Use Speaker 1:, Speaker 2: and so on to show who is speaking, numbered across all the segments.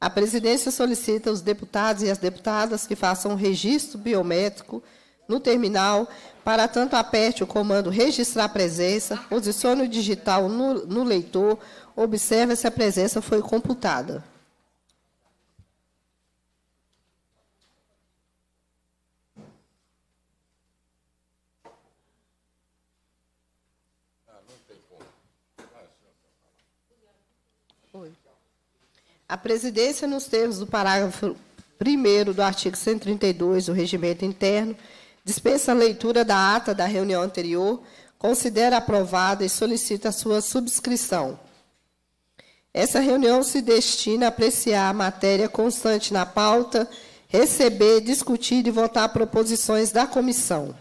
Speaker 1: A presidência solicita aos deputados e às deputadas que façam um registro biométrico no terminal. Para tanto, aperte o comando registrar presença, posicione o digital no leitor, observe se a presença foi computada. A presidência, nos termos do parágrafo 1º do artigo 132 do Regimento Interno, dispensa a leitura da ata da reunião anterior, considera aprovada e solicita a sua subscrição. Essa reunião se destina a apreciar a matéria constante na pauta, receber, discutir e votar proposições da comissão.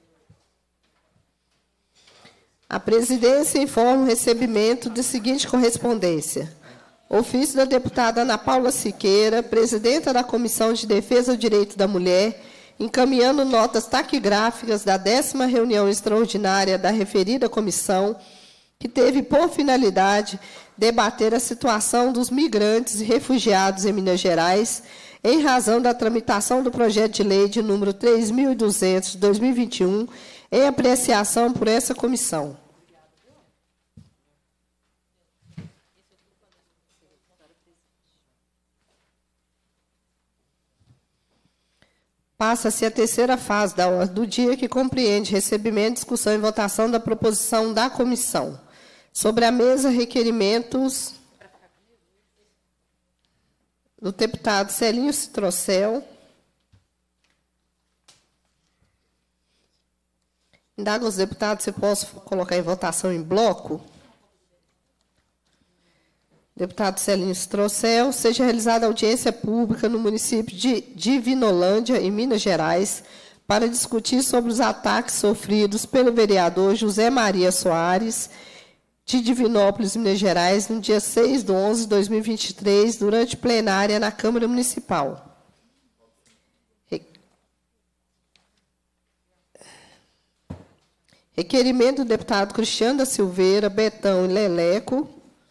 Speaker 1: A presidência informa o recebimento de seguinte correspondência. Ofício da deputada Ana Paula Siqueira, presidenta da Comissão de Defesa do Direito da Mulher, encaminhando notas taquigráficas da 10ª reunião extraordinária da referida comissão, que teve por finalidade debater a situação dos migrantes e refugiados em Minas Gerais, em razão da tramitação do projeto de lei de número 3.200 de 2021, em apreciação por essa comissão. Passa-se a terceira fase da ordem do dia, que compreende recebimento, discussão e votação da proposição da comissão. Sobre a mesa, requerimentos do deputado Celinho Citrocel. Indago aos deputados se posso colocar em votação em bloco. Deputado Celinho Citrocel, seja realizada audiência pública no município de Divinolândia, em Minas Gerais, para discutir sobre os ataques sofridos pelo vereador José Maria Soares, de Divinópolis, Minas Gerais, no dia 6/11/2023, durante plenária na Câmara Municipal. Requerimento do deputado Cristiano da Silveira, Betão e Leleco,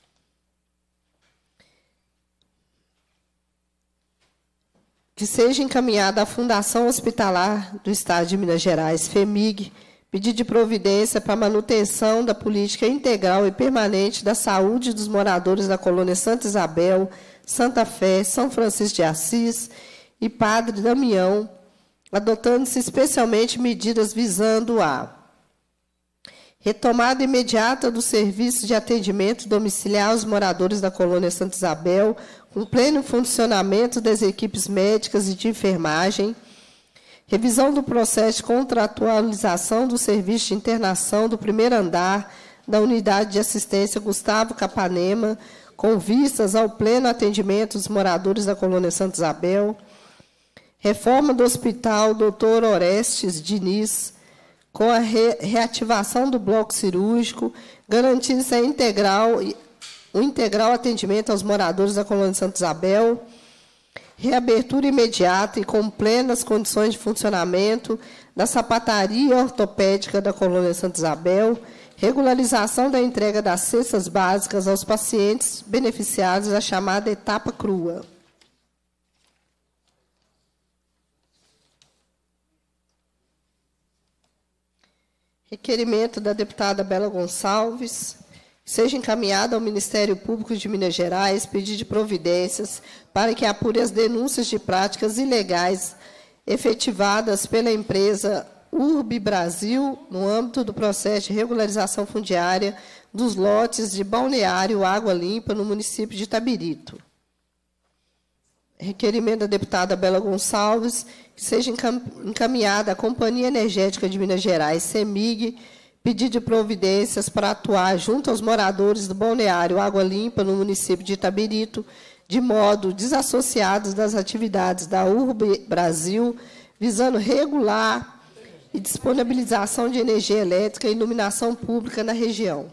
Speaker 1: que seja encaminhada à Fundação Hospitalar do Estado de Minas Gerais, FEMIG, pedido de providência para a manutenção da política integral e permanente da saúde dos moradores da colônia Santa Isabel, Santa Fé, São Francisco de Assis e Padre Damião, adotando-se especialmente medidas visando a retomada imediata do serviço de atendimento domiciliar aos moradores da colônia Santa Isabel, com pleno funcionamento das equipes médicas e de enfermagem, revisão do processo de contratualização do serviço de internação do primeiro andar da unidade de assistência Gustavo Capanema, com vistas ao pleno atendimento dos moradores da colônia Santa Isabel, reforma do Hospital Dr. Orestes Diniz, com a reativação do bloco cirúrgico, garantindo-se o integral atendimento aos moradores da colônia Santa Isabel, reabertura imediata e com plenas condições de funcionamento da sapataria ortopédica da colônia Santa Isabel, regularização da entrega das cestas básicas aos pacientes beneficiados da chamada etapa crua. Requerimento da deputada Bela Gonçalves, seja encaminhado ao Ministério Público de Minas Gerais, pedido de providências para que apure as denúncias de práticas ilegais efetivadas pela empresa Urb Brasil no âmbito do processo de regularização fundiária dos lotes de Balneário Água Limpa no município de Itabirito. Requerimento da deputada Bela Gonçalves, que seja encaminhada à Companhia Energética de Minas Gerais, CEMIG, pedido de providências para atuar junto aos moradores do Balneário Água Limpa, no município de Itabirito, de modo desassociados das atividades da Urb Brasil, visando regular e disponibilização de energia elétrica e iluminação pública na região.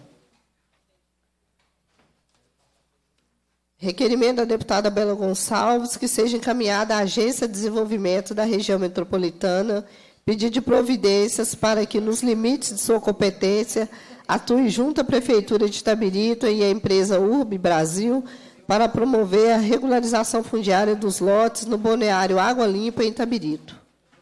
Speaker 1: Requerimento da deputada Bela Gonçalves, que seja encaminhada à Agência de Desenvolvimento da Região Metropolitana, pedido de providências para que, nos limites de sua competência, atue junto à Prefeitura de Itabirito e à empresa Urb Brasil para promover a regularização fundiária dos lotes no balneário Água Limpa, em Itabirito.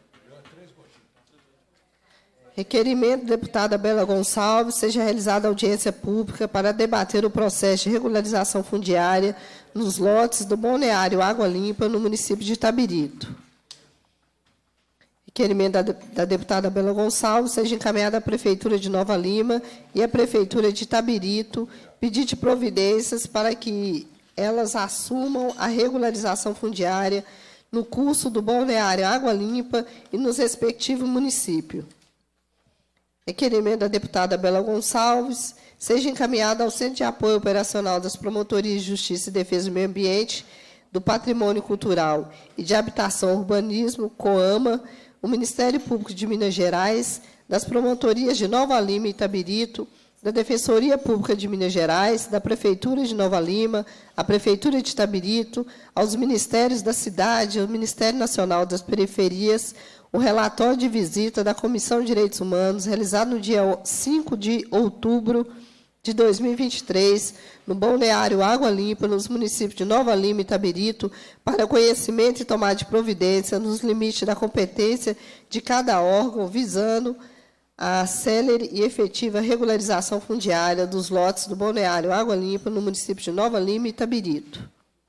Speaker 1: Requerimento da deputada Bela Gonçalves, seja realizada audiência pública para debater o processo de regularização fundiária nos lotes do balneário Água Limpa, no município de Itabirito. Requerimento da deputada Bela Gonçalves, seja encaminhada à Prefeitura de Nova Lima e à Prefeitura de Itabirito, pedido de providências para que elas assumam a regularização fundiária no curso do balneário Água Limpa e nos respectivos municípios. Requerimento da deputada Bela Gonçalves, seja encaminhada ao Centro de Apoio Operacional das Promotorias de Justiça e Defesa do Meio Ambiente, do Patrimônio Cultural e de Habitação e Urbanismo, COAMA, o Ministério Público de Minas Gerais, das Promotorias de Nova Lima e Itabirito, da Defensoria Pública de Minas Gerais, da Prefeitura de Nova Lima, a Prefeitura de Itabirito, aos Ministérios da Cidade, ao Ministério Nacional das Periferias, o relatório de visita da Comissão de Direitos Humanos, realizado no dia 5 de outubro de 2023, no balneário Água Limpa, nos municípios de Nova Lima e Itabirito, para conhecimento e tomada de providência nos limites da competência de cada órgão, visando a célere e efetiva regularização fundiária dos lotes do balneário Água Limpa, no município de Nova Lima e Itabirito.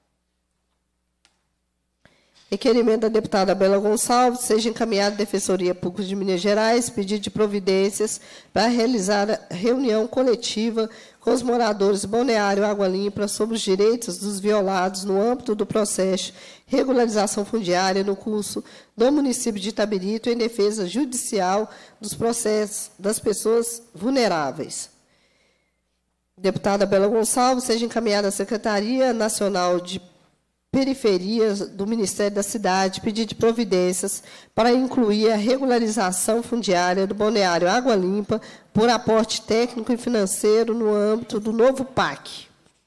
Speaker 1: Requerimento da deputada Bela Gonçalves, seja encaminhado à Defensoria Pública de Minas Gerais, pedido de providências para realizar a reunião coletiva com os moradores do balneário Água Limpa sobre os direitos dos violados no âmbito do processo de regularização fundiária no curso do município de Itabirito em defesa judicial dos processos das pessoas vulneráveis. Deputada Bela Gonçalves, seja encaminhada à Secretaria Nacional de Periferias do Ministério da Cidade, pedido de providências para incluir a regularização fundiária do balneário Água Limpa por aporte técnico e financeiro no âmbito do novo PAC.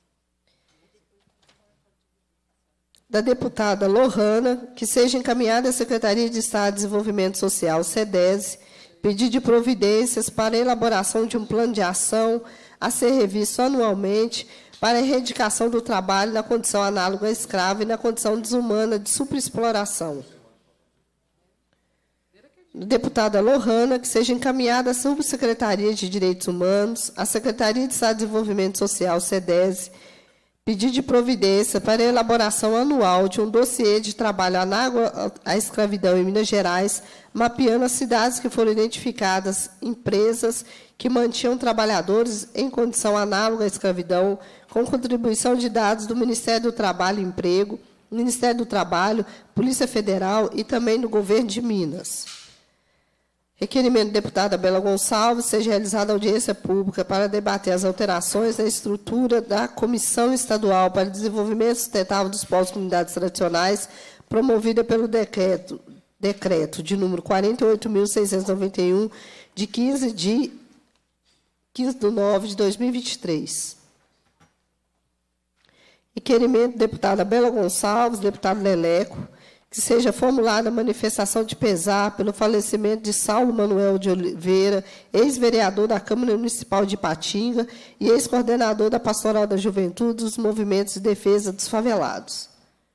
Speaker 1: Da deputada Lohana, que seja encaminhada à Secretaria de Estado de Desenvolvimento Social, SEDES, pedido de providências para a elaboração de um plano de ação a ser revisto anualmente para a erradicação do trabalho na condição análoga à escrava e na condição desumana de superexploração. Deputada Lohana, que seja encaminhada à Subsecretaria de Direitos Humanos, à Secretaria de Estado de Desenvolvimento Social, SEDES, pedido de providência para a elaboração anual de um dossiê de trabalho análogo à escravidão em Minas Gerais, mapeando as cidades que foram identificadas empresas que mantinham trabalhadores em condição análoga à escravidão, com contribuição de dados do Ministério do Trabalho e Emprego, Ministério do Trabalho, Polícia Federal e também do Governo de Minas. Requerimento da deputada Bela Gonçalves, seja realizada audiência pública para debater as alterações na estrutura da Comissão Estadual para o Desenvolvimento Sustentável dos Povos e Comunidades Tradicionais, promovida pelo decreto de número 48.691, de 15 de 2023. Requerimento da deputada Bela Gonçalves, deputado Leleco, que seja formulada a manifestação de pesar pelo falecimento de Saulo Manuel de Oliveira, ex-vereador da Câmara Municipal de Ipatinga e ex-coordenador da Pastoral da Juventude dos Movimentos de Defesa dos Favelados.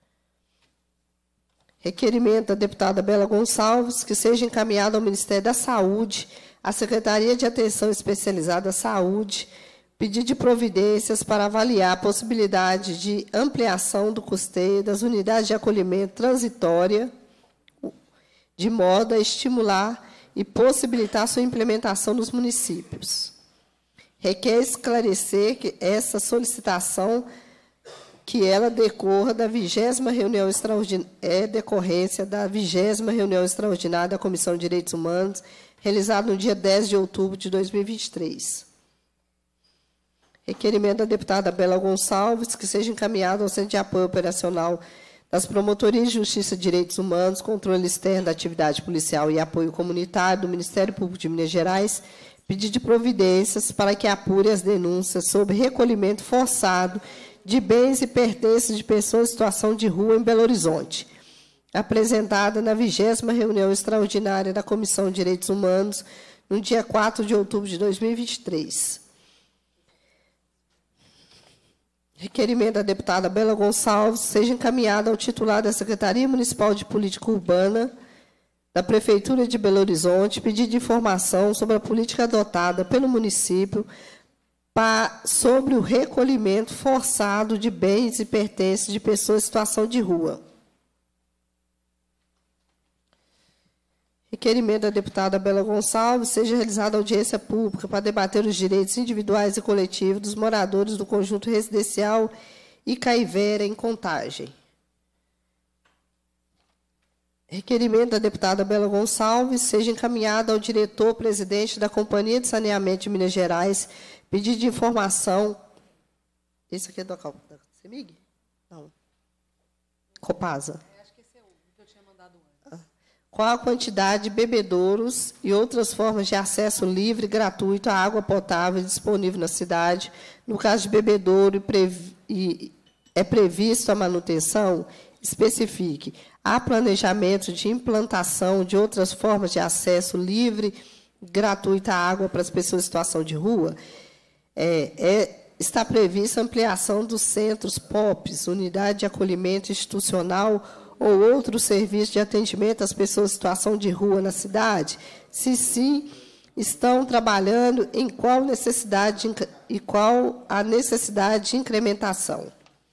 Speaker 1: Requerimento da deputada Bela Gonçalves, que seja encaminhado ao Ministério da Saúde, à Secretaria de Atenção Especializada à Saúde, pedido de providências para avaliar a possibilidade de ampliação do custeio das unidades de acolhimento transitória, de modo a estimular e possibilitar sua implementação nos municípios. Requer esclarecer que essa solicitação, que ela decorra da 20ª reunião extraordinária, decorrência da 20ª reunião extraordinária da Comissão de Direitos Humanos, realizada no dia 10 de outubro de 2023. Requerimento da deputada Bela Gonçalves, que seja encaminhado ao Centro de Apoio Operacional das Promotorias de Justiça e Direitos Humanos, Controle Externo da Atividade Policial e Apoio Comunitário do Ministério Público de Minas Gerais, pedido de providências para que apure as denúncias sobre recolhimento forçado de bens e pertences de pessoas em situação de rua em Belo Horizonte, apresentada na 20ª reunião extraordinária da Comissão de Direitos Humanos, no dia 4 de outubro de 2023. Requerimento da deputada Bela Gonçalves seja encaminhado ao titular da Secretaria Municipal de Política Urbana da Prefeitura de Belo Horizonte pedido de informação sobre a política adotada pelo município sobre o recolhimento forçado de bens e pertences de pessoas em situação de rua. Requerimento da deputada Bela Gonçalves seja realizada audiência pública para debater os direitos individuais e coletivos dos moradores do conjunto residencial Icaivera, em Contagem. Requerimento da deputada Bela Gonçalves seja encaminhado ao diretor-presidente da Companhia de Saneamento de Minas Gerais pedido de informação. Esse aqui é do CEMIG? Não. Copasa.
Speaker 2: Acho que esse é o que eu tinha mandado antes.
Speaker 1: Qual a quantidade de bebedouros e outras formas de acesso livre e gratuito à água potável disponível na cidade? No caso de bebedouro é previsto a manutenção? Especifique. Há planejamento de implantação de outras formas de acesso livre e gratuito à água para as pessoas em situação de rua? Está prevista a ampliação dos centros POPs, Unidade de Acolhimento Institucional, ou outros serviços de atendimento às pessoas em situação de rua na cidade? Se sim, estão trabalhando em qual necessidade e qual a necessidade de incrementação?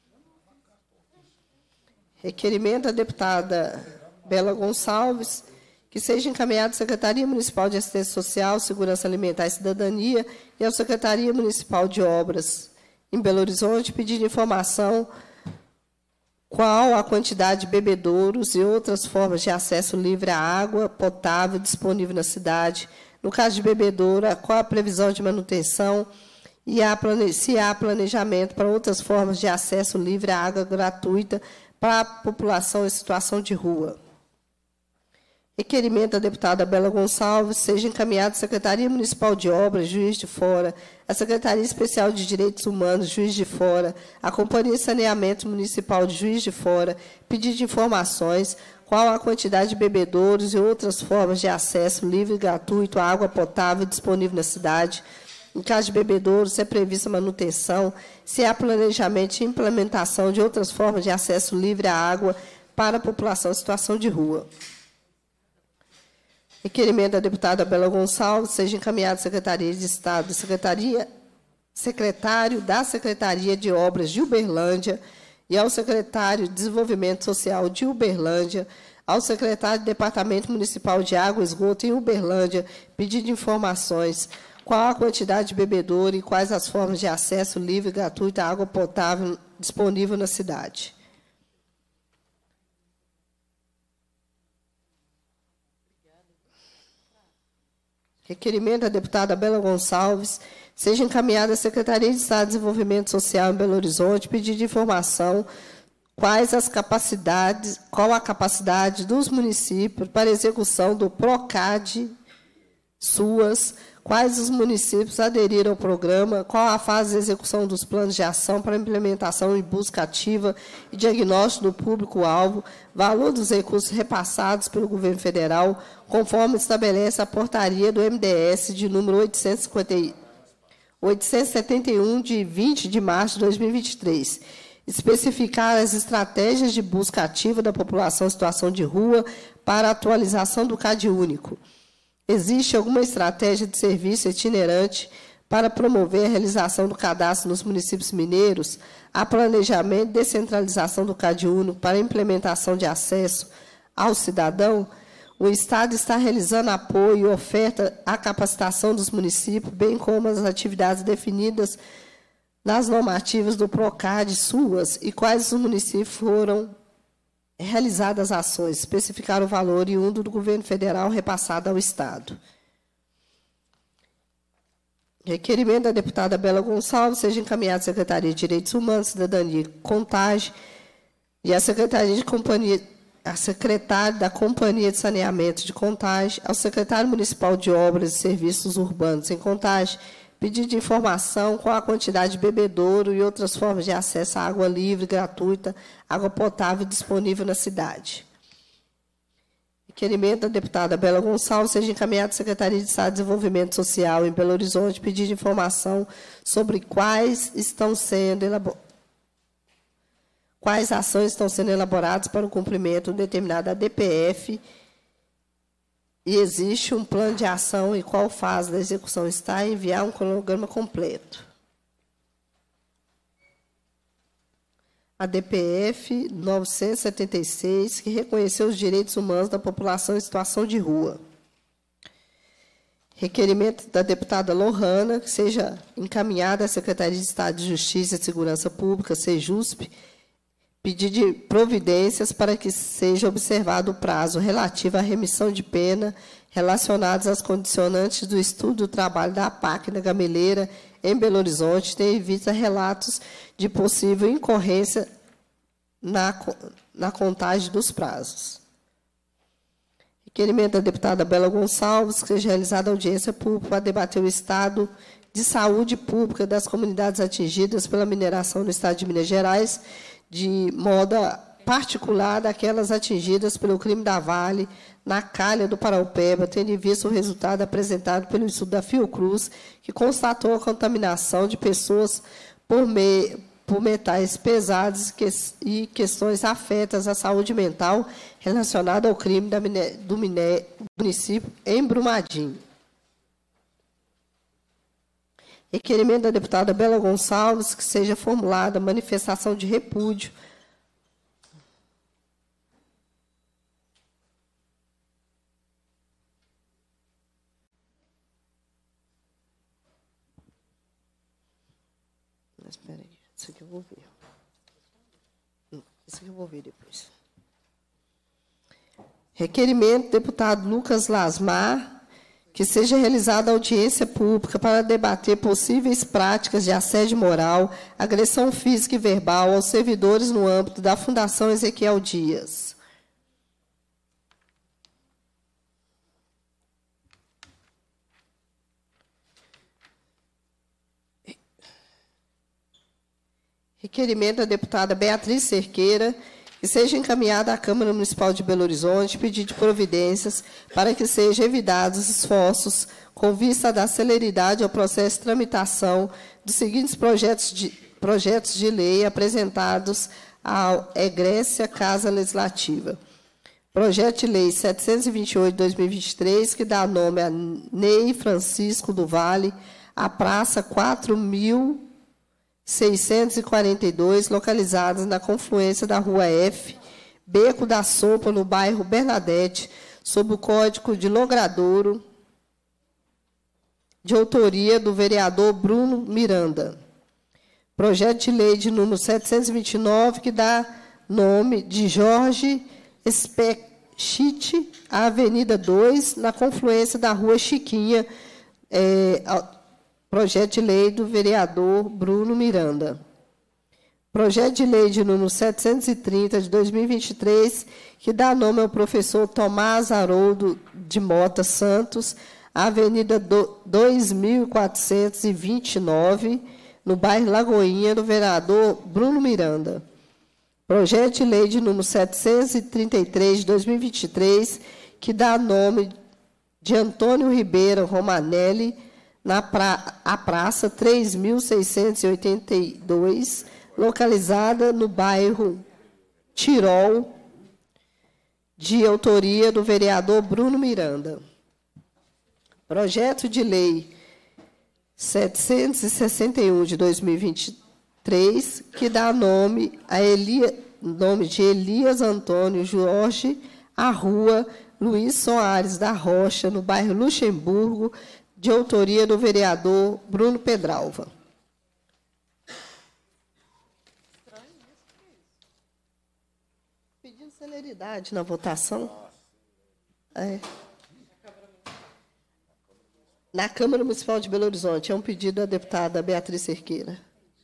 Speaker 1: Requerimento da deputada Bela Gonçalves que seja encaminhado à Secretaria Municipal de Assistência Social, Segurança Alimentar e Cidadania e à Secretaria Municipal de Obras em Belo Horizonte pedir informação qual a quantidade de bebedouros e outras formas de acesso livre à água potável disponível na cidade. No caso de bebedouro, qual a previsão de manutenção e se há planejamento para outras formas de acesso livre à água gratuita para a população em situação de rua. Requerimento da deputada Bela Gonçalves seja encaminhado à Secretaria Municipal de Obras, Juiz de Fora, à Secretaria Especial de Direitos Humanos, Juiz de Fora, à Companhia de Saneamento Municipal de Juiz de Fora, pedido de informações, qual a quantidade de bebedouros e outras formas de acesso livre e gratuito à água potável disponível na cidade. Em caso de bebedouros, se é prevista manutenção, se há planejamento e implementação de outras formas de acesso livre à água para a população em situação de rua. Requerimento da deputada Bela Gonçalves seja encaminhado à Secretaria de Estado, secretário da Secretaria de Obras de Uberlândia e ao secretário de Desenvolvimento Social de Uberlândia, ao secretário do Departamento Municipal de Água e Esgoto em Uberlândia, pedido de informações, qual a quantidade de bebedouro e quais as formas de acesso livre e gratuito à água potável disponível na cidade. Requerimento da deputada Bela Gonçalves seja encaminhado à Secretaria de Estado de Desenvolvimento Social em Belo Horizonte, pedido de informação qual a capacidade dos municípios para execução do PROCAD SUAS, quais os municípios aderiram ao programa, qual a fase de execução dos planos de ação para implementação e busca ativa e diagnóstico do público-alvo, valor dos recursos repassados pelo governo federal, conforme estabelece a portaria do MDS de número 871, de 20 de março de 2023. Especificar as estratégias de busca ativa da população em situação de rua para a atualização do CAD único. Existe alguma estratégia de serviço itinerante para promover a realização do cadastro nos municípios mineiros? Há planejamento e descentralização do CAD único para a implementação de acesso ao cidadão? O Estado está realizando apoio e oferta à capacitação dos municípios, bem como as atividades definidas nas normativas do PROCAD SUAS e quais os municípios foram realizadas as ações, especificar o valor oriundo do governo federal repassado ao Estado. Requerimento da deputada Bela Gonçalves seja encaminhado à Secretaria de Direitos Humanos, Cidadania e Contagem e à Secretaria da Companhia de Saneamento de Contagem, ao Secretário Municipal de Obras e Serviços Urbanos em Contagem, pedido de informação qual a quantidade de bebedouro e outras formas de acesso à água livre, gratuita, água potável disponível na cidade. Requerimento da deputada Bela Gonçalves seja encaminhado à Secretaria de Estado de Desenvolvimento Social em Belo Horizonte, pedido de informação sobre quais estão sendo quais ações estão sendo elaboradas para o cumprimento determinado da DPF e existe um plano de ação e qual fase da execução está, enviar um cronograma completo. A DPF 976, que reconheceu os direitos humanos da população em situação de rua. Requerimento da deputada Lohana, que seja encaminhada à Secretaria de Estado de Justiça e Segurança Pública, SEJUSP, pedir de providências para que seja observado o prazo relativo à remissão de pena relacionados às condicionantes do estudo do trabalho da APAC na Gameleira, em Belo Horizonte, tendo em vista relatos de possível incorrência na contagem dos prazos. Requerimento da deputada Bela Gonçalves, que seja realizada audiência pública para debater o estado de saúde pública das comunidades atingidas pela mineração no estado de Minas Gerais, de modo particular daquelas atingidas pelo crime da Vale, na calha do Paraupeba, tendo em vista o resultado apresentado pelo estudo da Fiocruz, que constatou a contaminação de pessoas por metais pesados e questões afetas à saúde mental relacionada ao crime do município em Brumadinho. Requerimento da deputada Bela Gonçalves, que seja formulada manifestação de repúdio espera aí, isso aqui eu vou ver. Isso aqui eu vou ver depois. Requerimento do deputado Lucas Lasmar, que seja realizada audiência pública para debater possíveis práticas de assédio moral, agressão física e verbal aos servidores no âmbito da Fundação Ezequiel Dias. Requerimento da deputada Beatriz Cerqueira, que seja encaminhada à Câmara Municipal de Belo Horizonte, pedido de providências para que sejam evitados esforços com vista da celeridade ao processo de tramitação dos seguintes projetos de lei apresentados à egrécia Casa Legislativa. Projeto de Lei 728 de 2023, que dá nome a Ney Francisco do Vale, a Praça 4.642, localizadas na confluência da Rua F, Beco da Sopa, no bairro Bernadette, sob o Código de Logradouro, de autoria do vereador Bruno Miranda. Projeto de lei de número 729, que dá nome de Jorge Spechit, à Avenida 2, na confluência da Rua Chiquinha, projeto de lei do vereador Bruno Miranda. Projeto de lei de número 730, de 2023, que dá nome ao professor Tomás Haroldo de Mota Santos, Avenida 2429, no bairro Lagoinha, do vereador Bruno Miranda. Projeto de lei de número 733, de 2023, que dá nome de Antônio Ribeiro Romanelli, a Praça 3.682, localizada no bairro Tirol, de autoria do vereador Bruno Miranda. Projeto de lei 761 de 2023, que dá nome de Elias Antônio Jorge, à Rua Luiz Soares da Rocha, no bairro Luxemburgo, de autoria do vereador Bruno Pedralva. Pedindo celeridade na votação. Na Câmara Municipal de Belo Horizonte. É um pedido da deputada Beatriz Cerqueira.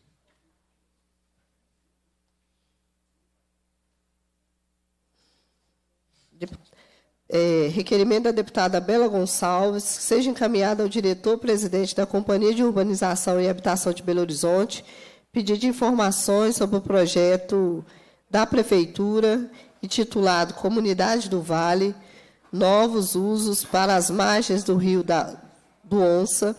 Speaker 1: Requerimento da deputada Bela Gonçalves, que seja encaminhado ao diretor-presidente da Companhia de Urbanização e Habitação de Belo Horizonte, pedido de informações sobre o projeto da Prefeitura, intitulado Comunidade do Vale, novos usos para as margens do Rio do Onça,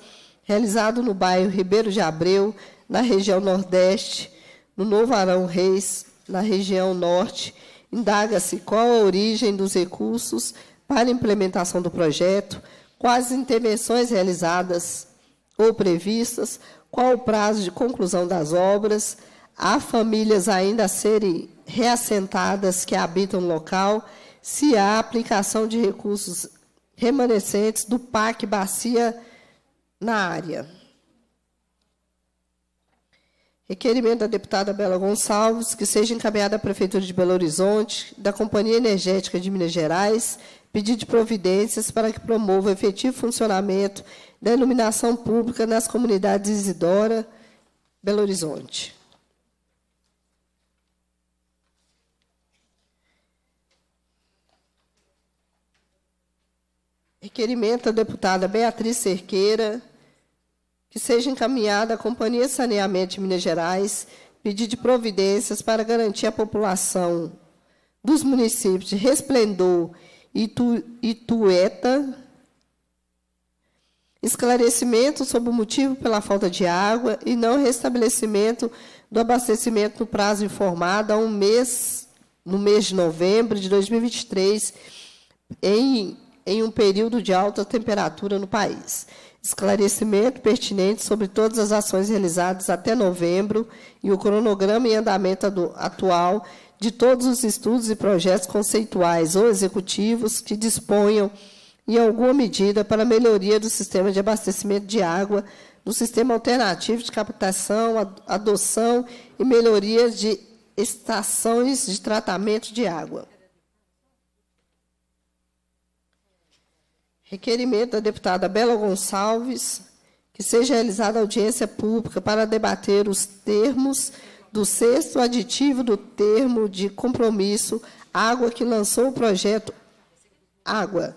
Speaker 1: realizado no bairro Ribeiro de Abreu, na região Nordeste, no Novo Arão Reis, na região norte, indaga-se qual a origem dos recursos para a implementação do projeto, quais intervenções realizadas ou previstas, qual o prazo de conclusão das obras, há famílias ainda a serem reassentadas que habitam no local, se há aplicação de recursos remanescentes do PAC Bacia na área. Requerimento da deputada Bela Gonçalves, que seja encaminhada à Prefeitura de Belo Horizonte, da Companhia Energética de Minas Gerais, pedido de providências para que promova o efetivo funcionamento da iluminação pública nas comunidades Isidora, Belo Horizonte. Requerimento da deputada Beatriz Cerqueira, que seja encaminhada à Companhia de Saneamento de Minas Gerais, pedido de providências para garantir à população dos municípios de Resplendor e Itueta esclarecimento sobre o motivo pela falta de água e não restabelecimento do abastecimento no prazo informado no mês de novembro de 2023, em um período de alta temperatura no país. Esclarecimento pertinente sobre todas as ações realizadas até novembro e o cronograma em andamento atual de todos os estudos e projetos conceituais ou executivos que disponham, em alguma medida, para a melhoria do sistema de abastecimento de água, do sistema alternativo de captação, adoção e melhoria de estações de tratamento de água. Requerimento da deputada Bela Gonçalves, que seja realizada audiência pública para debater os termos do 6º aditivo do termo de compromisso Água, que lançou o projeto Água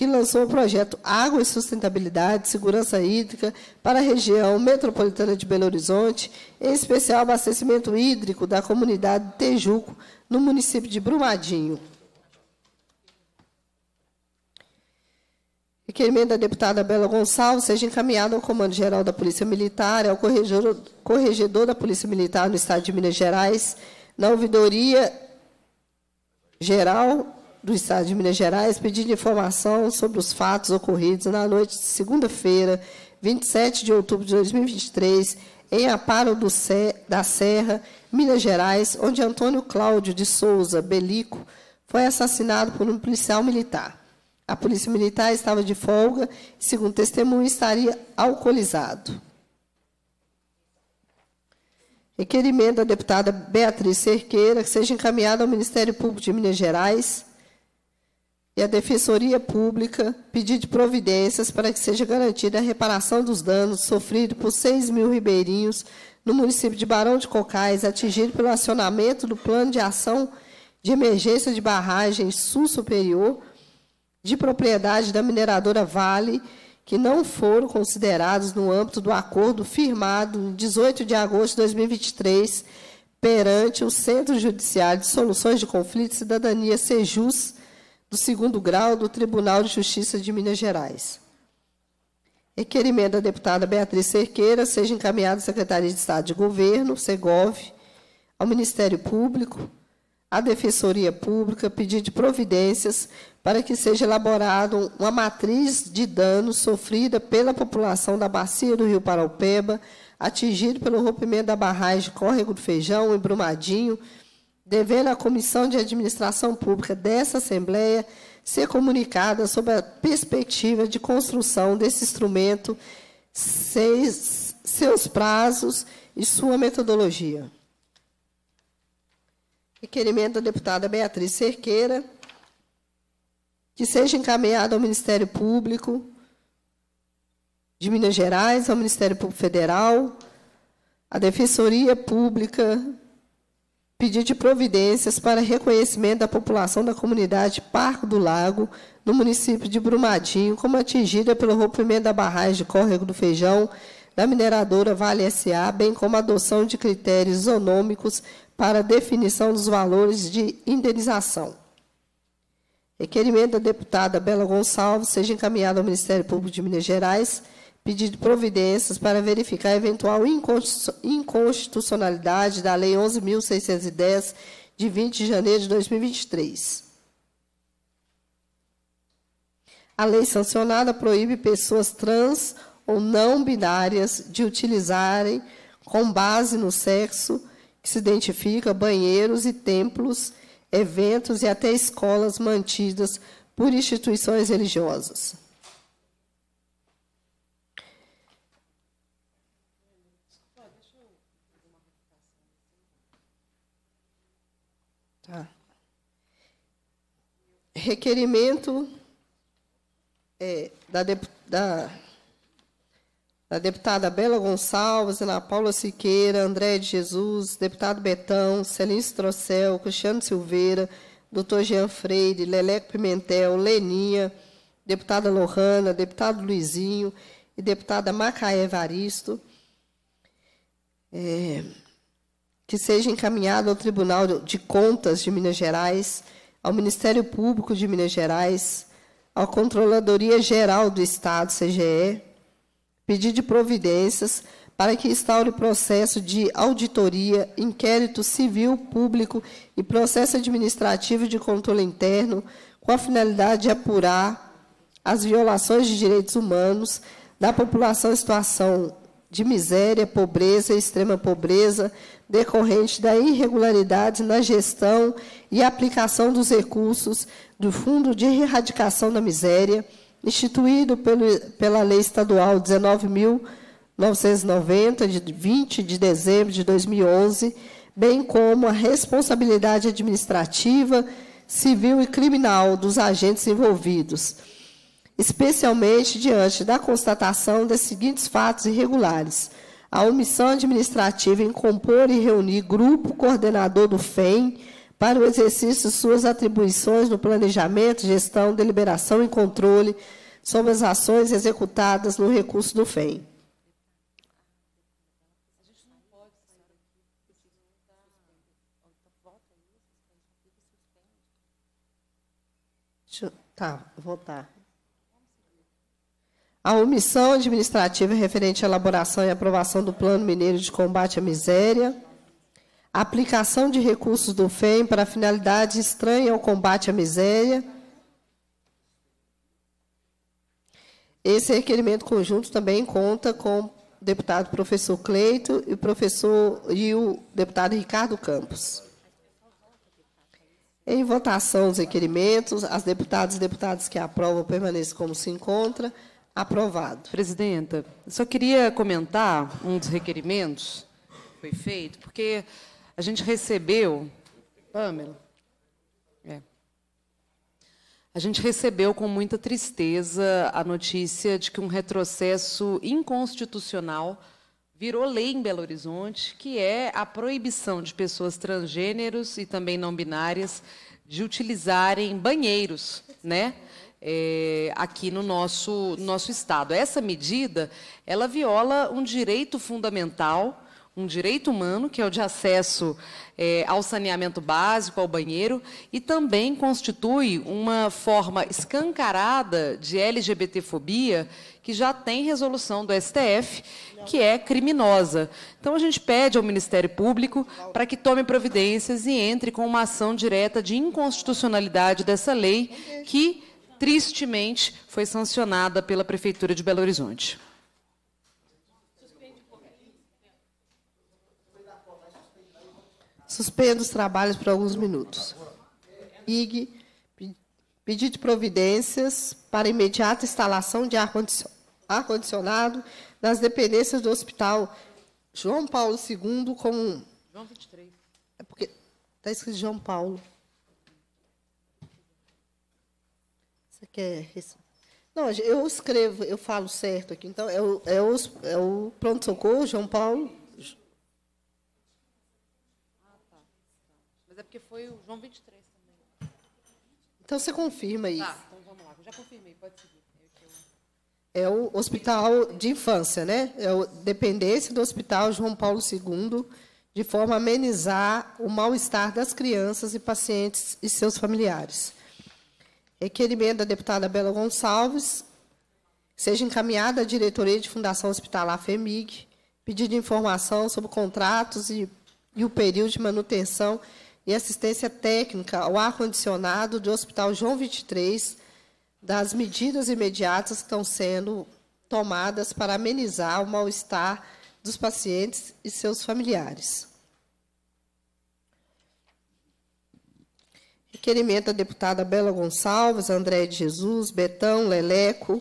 Speaker 1: e Sustentabilidade, Segurança Hídrica para a região metropolitana de Belo Horizonte, em especial abastecimento hídrico da comunidade de Tejuco, no município de Brumadinho. Requerimento da deputada Bela Gonçalves seja encaminhado ao Comando-Geral da Polícia Militar, ao Corregedor da Polícia Militar no Estado de Minas Gerais, na Ouvidoria Geral do Estado de Minas Gerais, pedindo informação sobre os fatos ocorridos na noite de segunda-feira, 27 de outubro de 2023, em Aparo da Serra, Minas Gerais, onde Antônio Cláudio de Souza Belico foi assassinado por um policial militar. A polícia militar estava de folga e, segundo testemunho, estaria alcoolizado. Requerimento da deputada Beatriz Cerqueira, que seja encaminhado ao Ministério Público de Minas Gerais e à Defensoria Pública, pedido de providências para que seja garantida a reparação dos danos sofridos por 6.000 ribeirinhos no município de Barão de Cocais, atingido pelo acionamento do Plano de Ação de Emergência de Barragem Sul Superior, de propriedade da mineradora Vale, que não foram considerados no âmbito do acordo firmado em 18 de agosto de 2023 perante o Centro Judiciário de Soluções de Conflitos e Cidadania Sejus, do 2º grau do Tribunal de Justiça de Minas Gerais. Requerimento da deputada Beatriz Cerqueira seja encaminhado à Secretaria de Estado de Governo, Segov, ao Ministério Público, à Defensoria Pública, pedido de providências para que seja elaborada uma matriz de danos sofrida pela população da bacia do Rio Paraupeba, atingido pelo rompimento da barragem Córrego do Feijão, em Brumadinho, devendo a Comissão de Administração Pública dessa Assembleia ser comunicada sobre a perspectiva de construção desse instrumento, seus prazos e sua metodologia. Requerimento da deputada Beatriz Cerqueira, que seja encaminhado ao Ministério Público de Minas Gerais, ao Ministério Público Federal, à Defensoria Pública, pedido de providências para reconhecimento da população da comunidade Parque do Lago, no município de Brumadinho, como atingida pelo rompimento da barragem de Córrego do Feijão, da mineradora Vale S.A., bem como a adoção de critérios isonômicos para a definição dos valores de indenização. Requerimento da deputada Bela Gonçalves seja encaminhado ao Ministério Público de Minas Gerais, pedido de providências para verificar a eventual inconstitucionalidade da Lei 11.610, de 20 de janeiro de 2023. A lei sancionada proíbe pessoas trans ou não binárias de utilizarem, com base no sexo que se identifica, banheiros e templos, eventos e até escolas mantidas por instituições religiosas. Tá. Requerimento da deputada Bela Gonçalves, Ana Paula Siqueira, André de Jesus, deputado Betão, Celíncio Trocel, Cristiano Silveira, doutor Jean Freire, Leleco Pimentel, Leninha, deputada Lohana, deputado Luizinho e deputada Macaé Evaristo, que seja encaminhado ao Tribunal de Contas de Minas Gerais, ao Ministério Público de Minas Gerais, à Controladoria Geral do Estado, CGE, pedido de providências para que instaure processo de auditoria, inquérito civil público e processo administrativo de controle interno, com a finalidade de apurar as violações de direitos humanos da população em situação de miséria, pobreza e extrema pobreza, decorrente da irregularidade na gestão e aplicação dos recursos do Fundo de Erradicação da Miséria, instituído pela Lei Estadual 19.990, de 20 de dezembro de 2011, bem como a responsabilidade administrativa, civil e criminal dos agentes envolvidos, especialmente diante da constatação dos seguintes fatos irregulares: a omissão administrativa em compor e reunir grupo coordenador do FEM para o exercício de suas atribuições no planejamento, gestão, deliberação e controle sobre as ações executadas no recurso do FEM. Votar. A omissão administrativa referente à elaboração e aprovação do Plano Mineiro de Combate à Miséria, a aplicação de recursos do FEM para finalidade estranha ao combate à miséria. Esse requerimento conjunto também conta com o deputado professor Cleito e o deputado Ricardo Campos. Em votação os requerimentos, as deputadas e deputados que aprovam permaneçam como se encontra. Aprovado.
Speaker 2: Presidenta, eu só queria comentar um dos requerimentos que foi feito, porque a gente recebeu, Pamela, a gente recebeu com muita tristeza a notícia de que um retrocesso inconstitucional virou lei em Belo Horizonte, que é a proibição de pessoas transgêneros e também não binárias de utilizarem banheiros, né? Aqui no nosso Estado. Essa medida, ela viola um direito fundamental, um direito humano, que é o de acesso ao saneamento básico, ao banheiro, e também constitui uma forma escancarada de LGBTfobia, que já tem resolução do STF, que é criminosa. Então, a gente pede ao Ministério Público para que tome providências e entre com uma ação direta de inconstitucionalidade dessa lei, que tristemente, foi sancionada pela Prefeitura de Belo Horizonte.
Speaker 1: Suspendo os trabalhos por alguns minutos. IG, pedido de providências para imediata instalação de ar-condicionado nas dependências do Hospital João Paulo II com...
Speaker 2: João 23.
Speaker 1: É porque está escrito João Paulo. Não, eu escrevo, eu falo certo aqui. Então, é o pronto-socorro, João Paulo.
Speaker 2: Tá. Mas é porque foi o João 23 também.
Speaker 1: Então, você confirma isso.
Speaker 2: Tá, então vamos lá. Eu já confirmei, pode seguir.
Speaker 1: É o Hospital de Infância, né? É a dependência do Hospital João Paulo II, de forma a amenizar o mal-estar das crianças e pacientes e seus familiares. Requerimento da deputada Bela Gonçalves, Seja encaminhada à diretoria de Fundação Hospitalar FEMIG pedido de informação sobre contratos e o período de manutenção e assistência técnica ao ar-condicionado do Hospital João 23, das medidas imediatas que estão sendo tomadas para amenizar o mal-estar dos pacientes e seus familiares. Requerimento da deputada Bela Gonçalves, André de Jesus, Betão, Leleco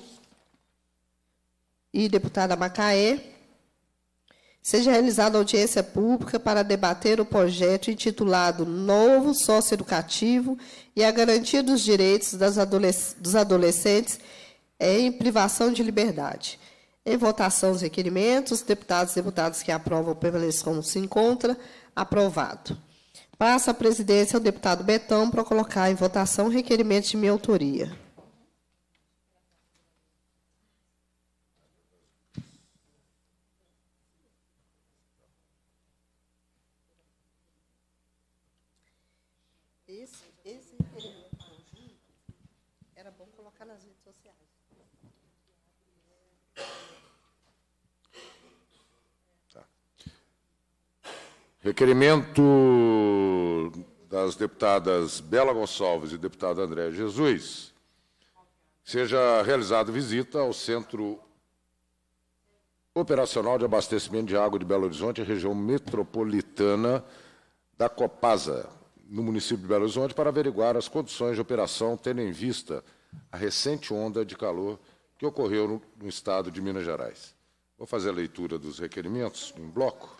Speaker 1: e deputada Macaé. Seja realizada audiência pública para debater o projeto intitulado Novo Socioeducativo e a Garantia dos Direitos dos Adolescentes em Privação de Liberdade. Em votação os requerimentos, deputados e deputadas que aprovam permaneçam como se encontra. Aprovado. Passa a presidência ao deputado Betão para colocar em votação o requerimento de minha autoria. Esse requerimento era bom colocar nas redes sociais.
Speaker 3: Requerimento das deputadas Bela Gonçalves e deputado André Jesus. Seja realizada visita ao Centro Operacional de Abastecimento de Água de Belo Horizonte, região metropolitana da Copasa, no município de Belo Horizonte, para averiguar as condições de operação, tendo em vista a recente onda de calor que ocorreu no estado de Minas Gerais. Vou fazer a leitura dos requerimentos em bloco.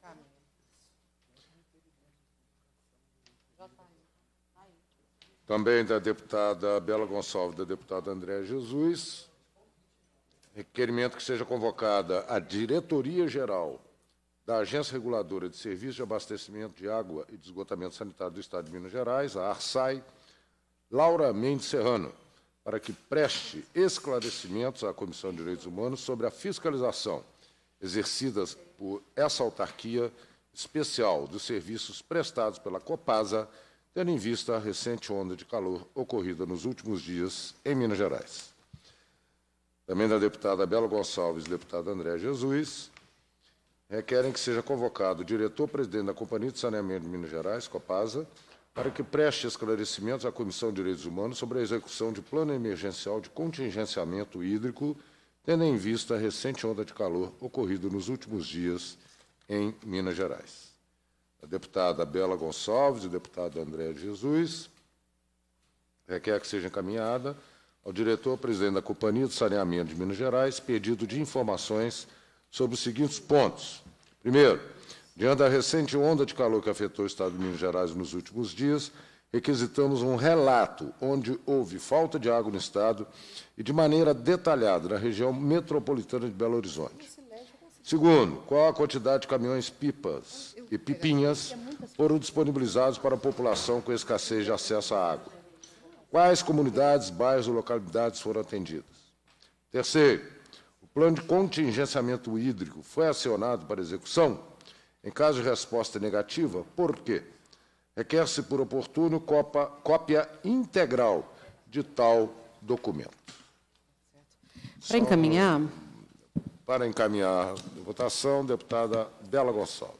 Speaker 3: Também da deputada Bela Gonçalves e da deputada André Jesus. Requerimento que seja convocada a Diretoria-Geral da Agência Reguladora de Serviços de Abastecimento de Água e de Esgotamento Sanitário do Estado de Minas Gerais, a ARSAI, Laura Mendes Serrano, para que preste esclarecimentos à Comissão de Direitos Humanos sobre a fiscalização exercida por essa autarquia especial dos serviços prestados pela Copasa, tendo em vista a recente onda de calor ocorrida nos últimos dias em Minas Gerais. Também da deputada Bela Gonçalves e deputado André Jesus, requerem que seja convocado o diretor-presidente da Companhia de Saneamento de Minas Gerais, Copasa, para que preste esclarecimentos à Comissão de Direitos Humanos sobre a execução de plano emergencial de contingenciamento hídrico, tendo em vista a recente onda de calor ocorrida nos últimos dias em Minas Gerais. A deputada Bela Gonçalves e o deputado André Jesus requer que seja encaminhada ao diretor-presidente da Companhia de Saneamento de Minas Gerais pedido de informações sobre os seguintes pontos. Primeiro, diante da recente onda de calor que afetou o Estado de Minas Gerais nos últimos dias, requisitamos um relato onde houve falta de água no Estado e de maneira detalhada na região metropolitana de Belo Horizonte. Segundo, qual a quantidade de caminhões-pipas e pipinhas foram disponibilizados para a população com escassez de acesso à água? Quais comunidades, bairros ou localidades foram atendidas? Terceiro, o plano de contingenciamento hídrico foi acionado para execução? Em caso de resposta negativa, por quê? Requer-se por oportuno cópia integral de tal documento.
Speaker 2: Para encaminhar?
Speaker 3: Para encaminhar a votação, deputada Bela Gonçalves.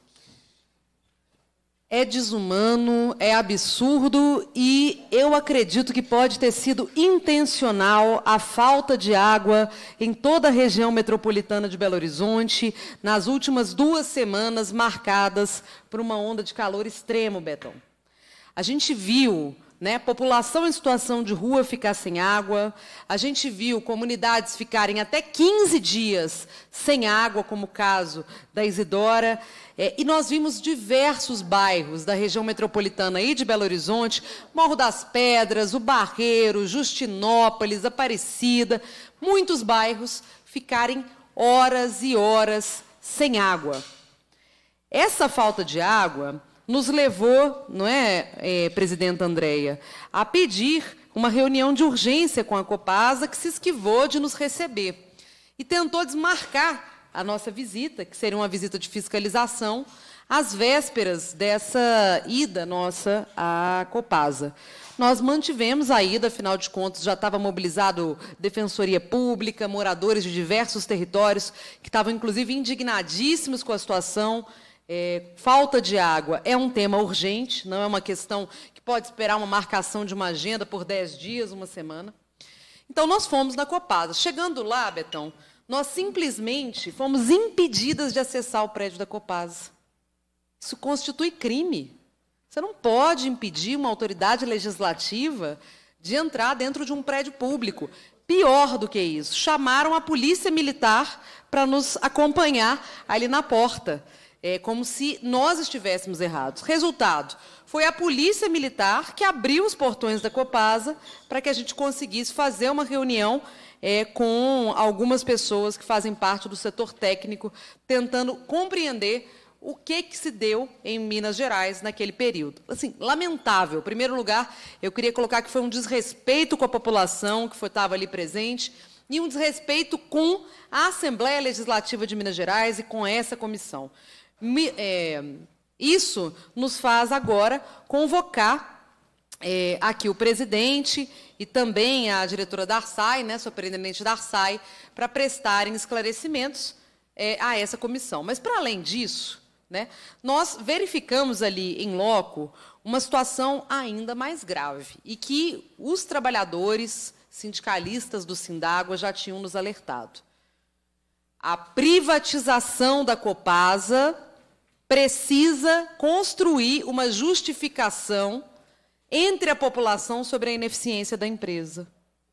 Speaker 2: É desumano, é absurdo e eu acredito que pode ter sido intencional a falta de água em toda a região metropolitana de Belo Horizonte nas últimas 2 semanas marcadas por uma onda de calor extremo, Betão. A gente viu, né, população em situação de rua ficar sem água, a gente viu comunidades ficarem até 15 dias sem água, como o caso da Isidora, e nós vimos diversos bairros da região metropolitana e de Belo Horizonte, Morro das Pedras, o Barreiro, Justinópolis, Aparecida, muitos bairros ficarem horas e horas sem água. Essa falta de água nos levou, não é, presidenta Andréia, a pedir uma reunião de urgência com a Copasa, que se esquivou de nos receber e tentou desmarcar a nossa visita, que seria uma visita de fiscalização, às vésperas dessa ida nossa à Copasa. nós mantivemos a ida, afinal de contas, já estava mobilizado Defensoria Pública, moradores de diversos territórios, que estavam, inclusive, indignadíssimos com a situação. Falta de água é um tema urgente, não é uma questão que pode esperar uma marcação de uma agenda por 10 dias, uma semana. Então, nós fomos na Copasa. Chegando lá, Betão, nós simplesmente fomos impedidas de acessar o prédio da Copasa. Isso constitui crime. Você não pode impedir uma autoridade legislativa de entrar dentro de um prédio público. Pior do que isso, chamaram a polícia militar para nos acompanhar ali na porta. É como se nós estivéssemos errados. Resultado, foi a polícia militar que abriu os portões da Copasa para que a gente conseguisse fazer uma reunião com algumas pessoas que fazem parte do setor técnico, tentando compreender o que se deu em Minas Gerais naquele período. Assim, lamentável. Em primeiro lugar, eu queria colocar que foi um desrespeito com a população que estava ali presente e um desrespeito com a Assembleia Legislativa de Minas Gerais e com essa comissão. Isso nos faz agora convocar aqui o presidente e também a diretora da Arsai, né, superintendente da Arsai, para prestarem esclarecimentos a essa comissão. Mas, para além disso, né, nós verificamos ali, em loco, uma situação ainda mais grave e que os trabalhadores sindicalistas do Sindágua já tinham nos alertado. A privatização da Copasa precisa construir uma justificação entre a população sobre a ineficiência da empresa.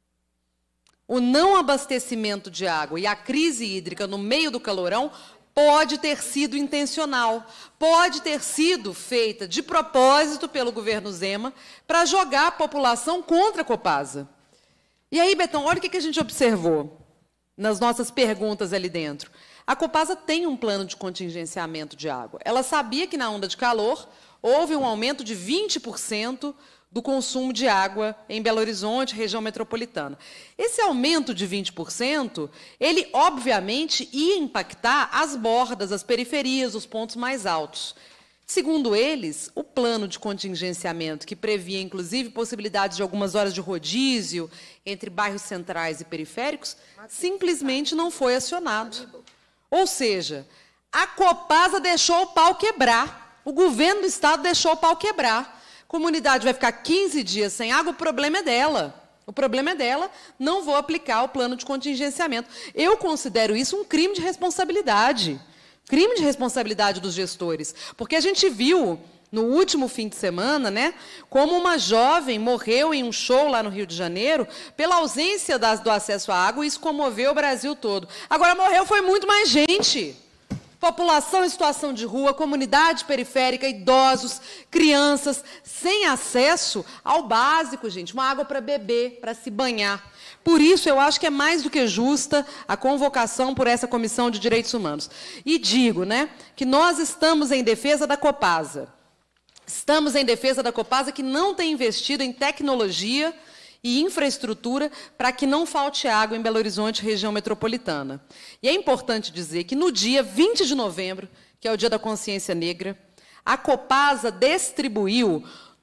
Speaker 2: O não abastecimento de água e a crise hídrica no meio do calorão pode ter sido intencional, pode ter sido feita de propósito pelo governo Zema para jogar a população contra a Copasa. E aí, Betão, olha o que a gente observou nas nossas perguntas ali dentro. A Copasa tem um plano de contingenciamento de água. Ela sabia que na onda de calor houve um aumento de 20% do consumo de água em Belo Horizonte, região metropolitana. Esse aumento de 20%, ele, obviamente, ia impactar as bordas, as periferias, os pontos mais altos. Segundo eles, o plano de contingenciamento, que previa, inclusive, possibilidades de algumas horas de rodízio entre bairros centrais e periféricos, simplesmente não foi acionado. Ou seja, a Copasa deixou o pau quebrar, o governo do Estado deixou o pau quebrar. A comunidade vai ficar 15 dias sem água, o problema é dela. O problema é dela, não vou aplicar o plano de contingenciamento. Eu considero isso um crime de responsabilidade. Crime de responsabilidade dos gestores. Porque a gente viu, no último fim de semana, né, como uma jovem morreu em um show lá no Rio de Janeiro pela ausência do acesso à água, e isso comoveu o Brasil todo. Agora, morreu foi muito mais gente. População em situação de rua, comunidade periférica, idosos, crianças, sem acesso ao básico, gente, uma água para beber, para se banhar. Por isso, eu acho que é mais do que justa a convocação por essa Comissão de Direitos Humanos. E digo, né, que nós estamos em defesa da Copasa. Estamos em defesa da Copasa, que não tem investido em tecnologia e infraestrutura para que não falte água em Belo Horizonte, região metropolitana. E é importante dizer que no dia 20 de novembro, que é o Dia da Consciência Negra, a Copasa distribuiu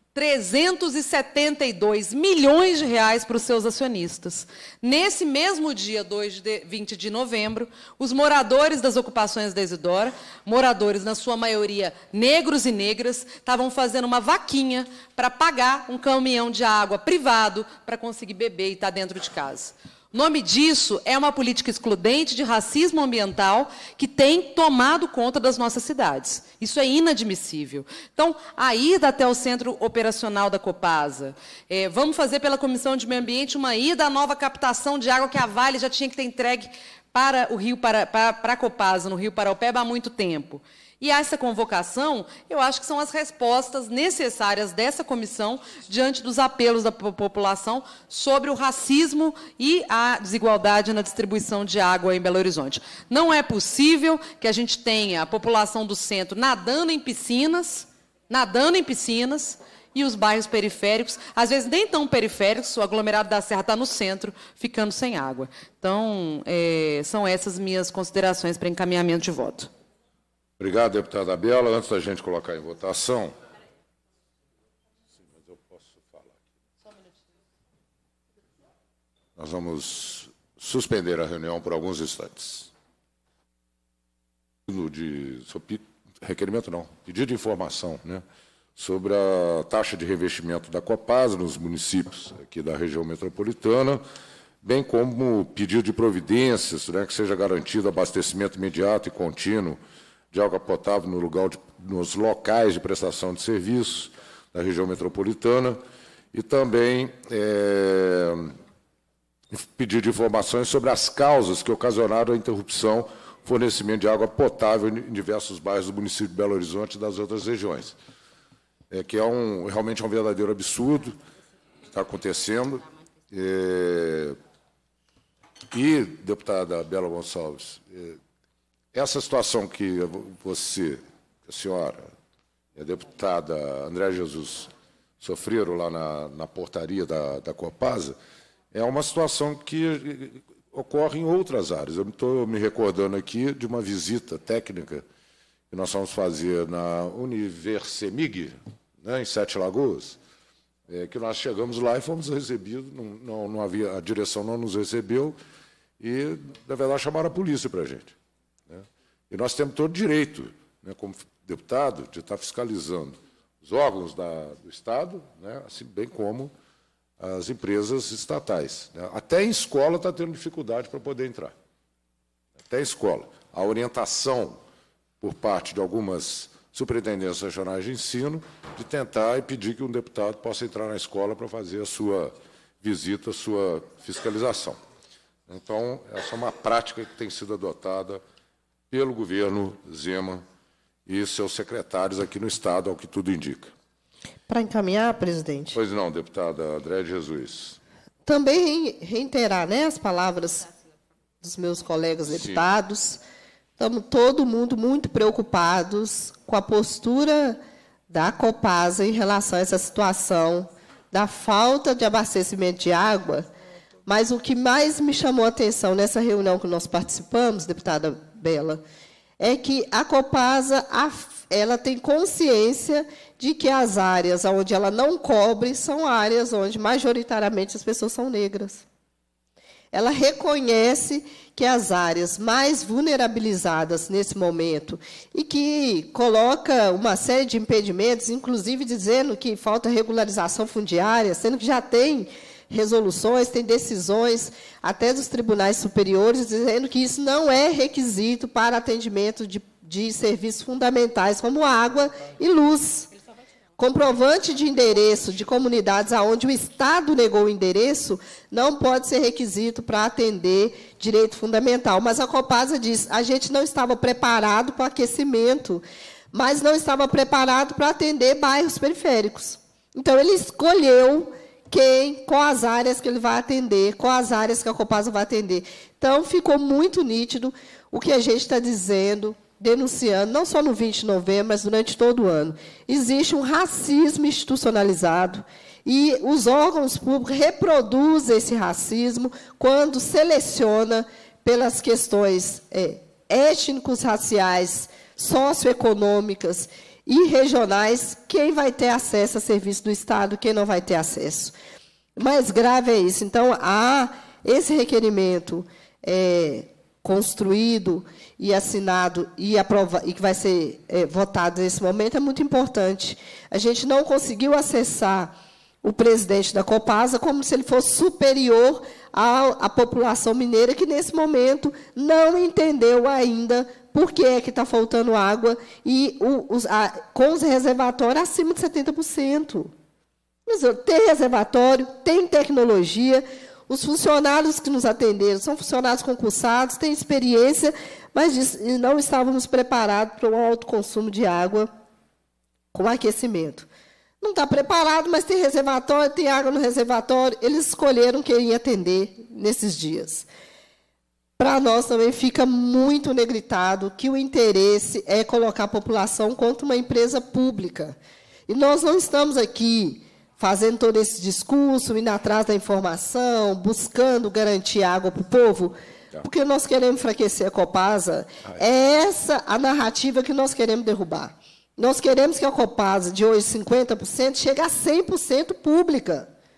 Speaker 2: 372 milhões de reais para os seus acionistas. Nesse mesmo dia, 20 de novembro, os moradores das ocupações da Isidora, moradores, na sua maioria, negros e negras, estavam fazendo uma vaquinha para pagar um caminhão de água privado para conseguir beber e estar dentro de casa. O nome disso é uma política excludente de racismo ambiental que tem tomado conta das nossas cidades. Isso é inadmissível. Então, a ida até o centro operacional da Copasa, vamos fazer pela Comissão de Meio Ambiente uma ida à nova captação de água que a Vale já tinha que ter entregue para o Rio, para a Copasa, no Rio Paraupeba, há muito tempo. E essa convocação, eu acho que são as respostas necessárias dessa comissão diante dos apelos da população sobre o racismo e a desigualdade na distribuição de água em Belo Horizonte. Não é possível que a gente tenha a população do centro nadando em piscinas, e os bairros periféricos, às vezes nem tão periféricos, o aglomerado da Serra está no centro, ficando sem água. Então, são essas minhas considerações para encaminhamento de voto.
Speaker 3: Obrigado, deputada Bela. Antes da gente colocar em votação... Sim, mas eu posso falar aqui. Nós vamos suspender a reunião por alguns instantes. Requerimento não, pedido de informação, né, sobre a taxa de revestimento da Copasa nos municípios aqui da região metropolitana, bem como pedido de providências, né, que seja garantido abastecimento imediato e contínuo de água potável nos locais de prestação de serviços da região metropolitana e também pedido de informações sobre as causas que ocasionaram a interrupção do fornecimento de água potável em diversos bairros do município de Belo Horizonte e das outras regiões. Que é realmente um verdadeiro absurdo que está acontecendo. E, deputada Bela Gonçalves, essa situação que a senhora e a deputada André Jesus sofreram lá na portaria da Copasa, é uma situação que ocorre em outras áreas. Eu estou me recordando aqui de uma visita técnica que nós fomos fazer na Universemig, né, em Sete Lagoas, que nós chegamos lá e fomos recebidos, não havia, a direção não nos recebeu e, na verdade, chamaram a polícia para a gente. Né? E nós temos todo direito, né, como deputado, de estar fiscalizando os órgãos do Estado, né, assim bem como as empresas estatais. Né? Até em escola está tendo dificuldade para poder entrar. Até em escola. A orientação por parte de algumas superintendências regionais de ensino de tentar e pedir que um deputado possa entrar na escola para fazer a sua visita, a sua fiscalização. Então, essa é uma prática que tem sido adotada pelo governo Zema e seus secretários aqui no Estado, ao que tudo indica.
Speaker 1: Para encaminhar, presidente.
Speaker 3: Pois não, deputada André Jesus.
Speaker 1: Também reiterar, né, as palavras dos meus colegas deputados. Sim. Estamos todo mundo muito preocupados com a postura da Copasa em relação a essa situação da falta de abastecimento de água. Mas o que mais me chamou a atenção nessa reunião que nós participamos, deputada Bela, é que a Copasa ela tem consciência de que as áreas onde ela não cobre são áreas onde, majoritariamente, as pessoas são negras. Ela reconhece que as áreas mais vulnerabilizadas nesse momento e que coloca uma série de impedimentos, inclusive dizendo que falta regularização fundiária, sendo que já tem resoluções, tem decisões até dos tribunais superiores dizendo que isso não é requisito para atendimento de serviços fundamentais como água e luz. Comprovante de endereço de comunidades onde o Estado negou o endereço não pode ser requisito para atender direito fundamental. Mas a Copasa diz, a gente não estava preparado para o aquecimento, mas não estava preparado para atender bairros periféricos. Então, ele escolheu quais áreas que ele vai atender, quais áreas que a Copasa vai atender. Então, ficou muito nítido o que a gente está dizendo, denunciando, não só no 20 de novembro, mas durante todo o ano. Existe um racismo institucionalizado e os órgãos públicos reproduzem esse racismo quando seleciona pelas questões étnicos, raciais, socioeconômicas e regionais quem vai ter acesso a serviço do Estado, quem não vai ter acesso. O mais grave é isso. Então, esse requerimento construído e assinado e aprovado, e que vai ser votado nesse momento, é muito importante. A gente não conseguiu acessar o presidente da Copasa como se ele fosse superior à população mineira, que, nesse momento, não entendeu ainda por que é que está faltando água e com os reservatórios acima de 70%. Tem reservatório, tem tecnologia. Os funcionários que nos atenderam são funcionários concursados, têm experiência, mas não estávamos preparados para o alto consumo de água com aquecimento. Não está preparado, mas tem reservatório, tem água no reservatório. Eles escolheram quem ia atender nesses dias. Para nós também fica muito negritado que o interesse é colocar a população contra uma empresa pública. E nós não estamos aqui fazendo todo esse discurso, indo atrás da informação, buscando garantir água para o povo, porque nós queremos enfraquecer a Copasa. É essa a narrativa que nós queremos derrubar. Nós queremos que a Copasa, de hoje 50%, chegue a 100% pública.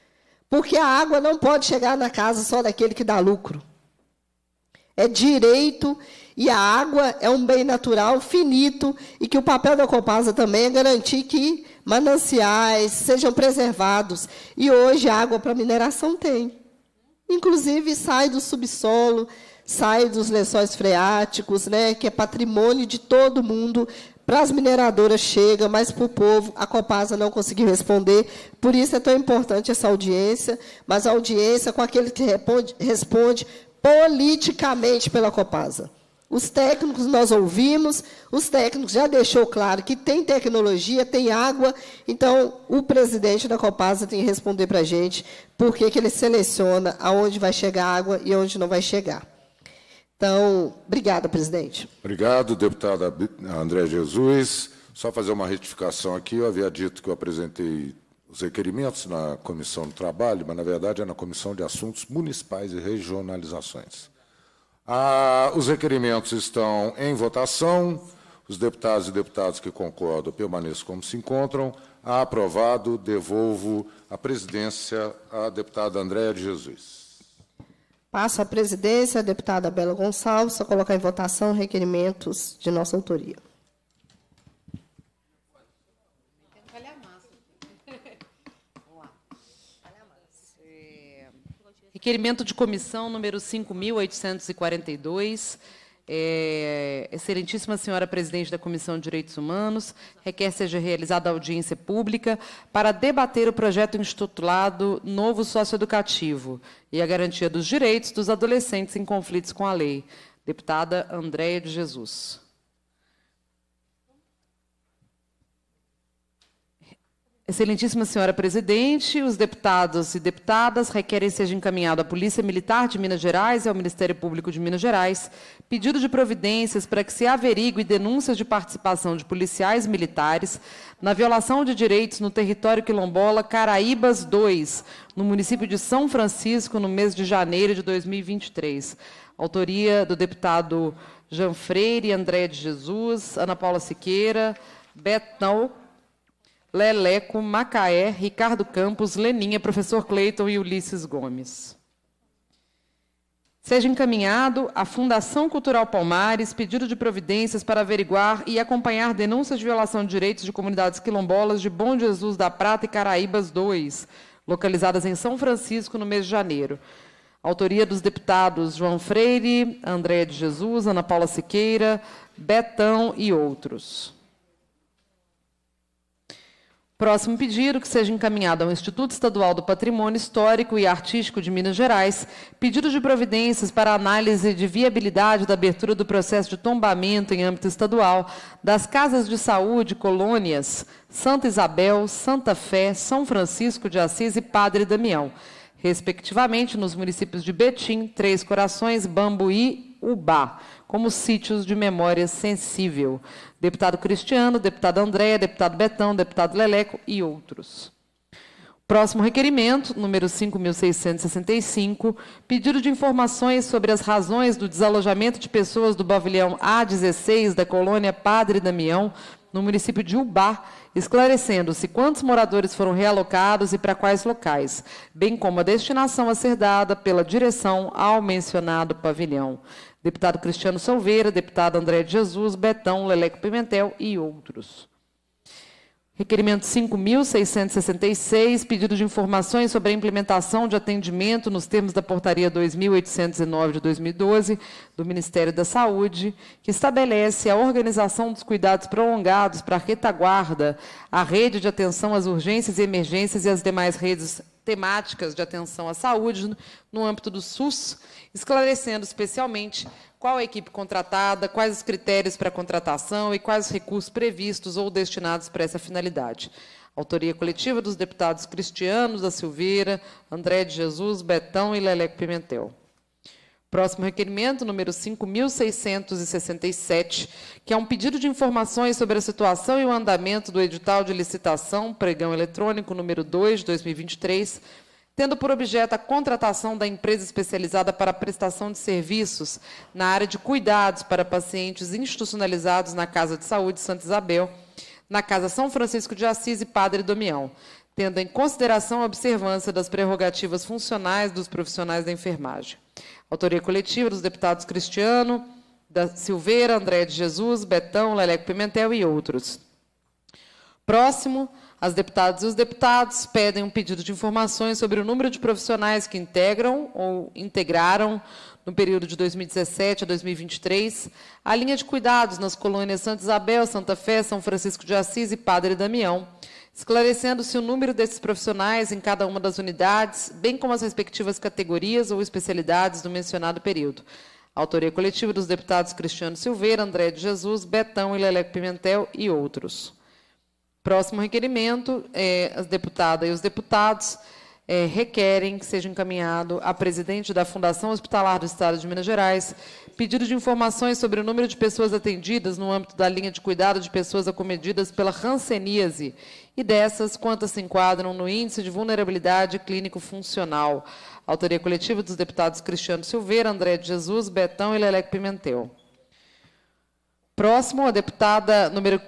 Speaker 1: Porque a água não pode chegar na casa só daquele que dá lucro. É direito, e a água é um bem natural, finito, e que o papel da Copasa também é garantir que mananciais sejam preservados. E hoje a água para mineração tem. Inclusive sai do subsolo, sai dos lençóis freáticos, né, que é patrimônio de todo mundo. Para as mineradoras chega, mas para o povo a Copasa não conseguiu responder. Por isso é tão importante essa audiência, mas a audiência com aquele que responde politicamente pela Copasa. Os técnicos nós ouvimos, os técnicos já deixou claro que tem tecnologia, tem água, então o presidente da Copasa tem que responder para a gente por que ele seleciona aonde vai chegar a água e onde não vai chegar. Então, obrigada, presidente.
Speaker 3: Obrigado, deputada André Jesus. Só fazer uma retificação aqui, eu havia dito que eu apresentei os requerimentos na Comissão do Trabalho, mas, na verdade, é na Comissão de Assuntos Municipais e Regionalizações. Os requerimentos estão em votação. Os deputados e deputadas que concordam permaneçam como se encontram. Aprovado, devolvo a presidência à deputada Andréa de Jesus.
Speaker 1: Passo a presidência à deputada Bela Gonçalves, só colocar em votação requerimentos de nossa autoria.
Speaker 2: Requerimento de comissão número 5.842. Excelentíssima senhora presidente da Comissão de Direitos Humanos, requer seja realizada audiência pública para debater o projeto intitulado Novo Socioeducativo e a garantia dos direitos dos adolescentes em conflitos com a lei. Deputada Andréa de Jesus. Excelentíssima senhora presidente, os deputados e deputadas requerem seja encaminhado à Polícia Militar de Minas Gerais e ao Ministério Público de Minas Gerais pedido de providências para que se averigue denúncias de participação de policiais militares na violação de direitos no território quilombola Caraíbas 2, no município de São Francisco, no mês de janeiro de 2023. Autoria do deputado Jean Freire, André de Jesus, Ana Paula Siqueira, Betão, Leleco, Macaé, Ricardo Campos, Leninha, professor Cleiton e Ulisses Gomes. Seja encaminhado à Fundação Cultural Palmares pedido de providências para averiguar e acompanhar denúncias de violação de direitos de comunidades quilombolas de Bom Jesus da Prata e Caraíbas 2, localizadas em São Francisco, no mês de janeiro. Autoria dos deputados João Freire, André de Jesus, Ana Paula Siqueira, Betão e outros. Próximo pedido, que seja encaminhado ao Instituto Estadual do Patrimônio Histórico e Artístico de Minas Gerais, pedido de providências para análise de viabilidade da abertura do processo de tombamento em âmbito estadual das casas de saúde, colônias Santa Isabel, Santa Fé, São Francisco de Assis e Padre Damião, respectivamente nos municípios de Betim, Três Corações, Bambuí e Ubá, como sítios de memória sensível. Deputado Cristiano, deputada Andréa, deputado Betão, deputado Leleco e outros. Próximo requerimento, número 5.665, pedido de informações sobre as razões do desalojamento de pessoas do pavilhão A16 da colônia Padre Damião, no município de Ubá, esclarecendo-se quantos moradores foram realocados e para quais locais, bem como a destinação a ser dada pela direção ao mencionado pavilhão. Deputado Cristiano Silveira, deputado André de Jesus, Betão, Leleco Pimentel e outros. Requerimento 5.666, pedido de informações sobre a implementação de atendimento nos termos da Portaria 2.809 de 2012 do Ministério da Saúde, que estabelece a organização dos cuidados prolongados para a retaguarda, a rede de atenção às urgências e emergências e as demais redes temáticas de atenção à saúde no âmbito do SUS, esclarecendo especialmente qual a equipe contratada, quais os critérios para a contratação e quais os recursos previstos ou destinados para essa finalidade. Autoria coletiva dos deputados Cristiano da Silveira, André de Jesus, Betão e Leleco Pimentel. Próximo requerimento, número 5.667, que é um pedido de informações sobre a situação e o andamento do edital de licitação pregão eletrônico número 2 de 2023, tendo por objeto a contratação da empresa especializada para a prestação de serviços na área de cuidados para pacientes institucionalizados na Casa de Saúde Santa Isabel, na Casa São Francisco de Assis e Padre Damião, tendo em consideração a observância das prerrogativas funcionais dos profissionais da enfermagem. Autoria coletiva dos deputados Cristiano da Silveira, André de Jesus, Betão, Leleco Pimentel e outros. Próximo, as deputadas e os deputados pedem um pedido de informações sobre o número de profissionais que integram ou integraram, no período de 2017 a 2023, a linha de cuidados nas colônias Santa Isabel, Santa Fé, São Francisco de Assis e Padre Damião, esclarecendo-se o número desses profissionais em cada uma das unidades, bem como as respectivas categorias ou especialidades do mencionado período. Autoria coletiva dos deputados Cristiano Silveira, André de Jesus, Betão e Leleco Pimentel e outros. Próximo requerimento, as deputadas e os deputados requerem que seja encaminhado à presidente da Fundação Hospitalar do Estado de Minas Gerais pedido de informações sobre o número de pessoas atendidas no âmbito da linha de cuidado de pessoas acometidas pela hanseníase e dessas, quantas se enquadram no índice de vulnerabilidade clínico-funcional. Autoria coletiva dos deputados Cristiano Silveira, André de Jesus, Betão e Leleco Pimentel. Próximo, a deputada número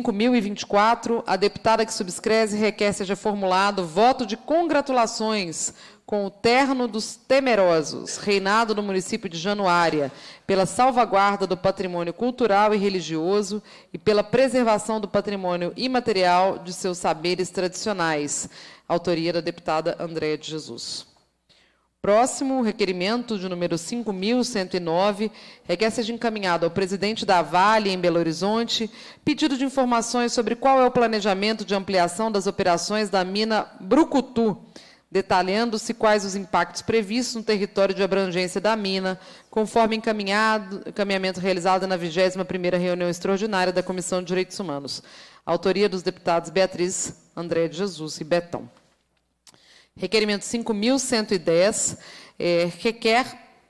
Speaker 2: 5.024, a deputada que subscreve requer seja formulado voto de congratulações com o terno dos temerosos, reinado no município de Januária, pela salvaguarda do patrimônio cultural e religioso e pela preservação do patrimônio imaterial de seus saberes tradicionais. Autoria da deputada Andréa de Jesus. Próximo, requerimento de número 5.109, requer seja encaminhado ao presidente da Vale, em Belo Horizonte, pedido de informações sobre qual é o planejamento de ampliação das operações da mina Brucutu, detalhando-se quais os impactos previstos no território de abrangência da mina, conforme encaminhamento realizado na 21ª reunião extraordinária da Comissão de Direitos Humanos. Autoria dos deputados Beatriz, André de Jesus e Betão. Requerimento 5.110, requer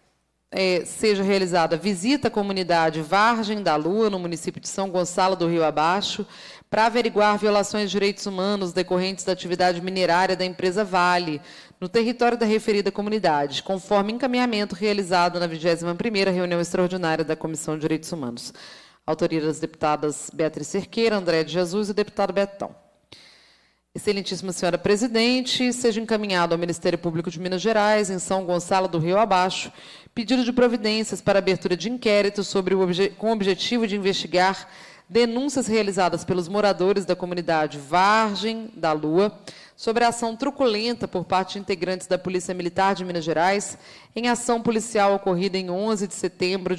Speaker 2: seja realizada visita à comunidade Vargem da Lua, no município de São Gonçalo do Rio Abaixo, para averiguar violações de direitos humanos decorrentes da atividade minerária da empresa Vale, no território da referida comunidade, conforme encaminhamento realizado na 21ª reunião extraordinária da Comissão de Direitos Humanos. Autoria das deputadas Beatriz Cerqueira, André de Jesus e deputado Betão. Excelentíssima senhora presidente, seja encaminhado ao Ministério Público de Minas Gerais, em São Gonçalo do Rio Abaixo, pedido de providências para abertura de inquérito com o objetivo de investigar denúncias realizadas pelos moradores da comunidade Vargem da Lua sobre a ação truculenta por parte de integrantes da Polícia Militar de Minas Gerais em ação policial ocorrida em 11 de setembro de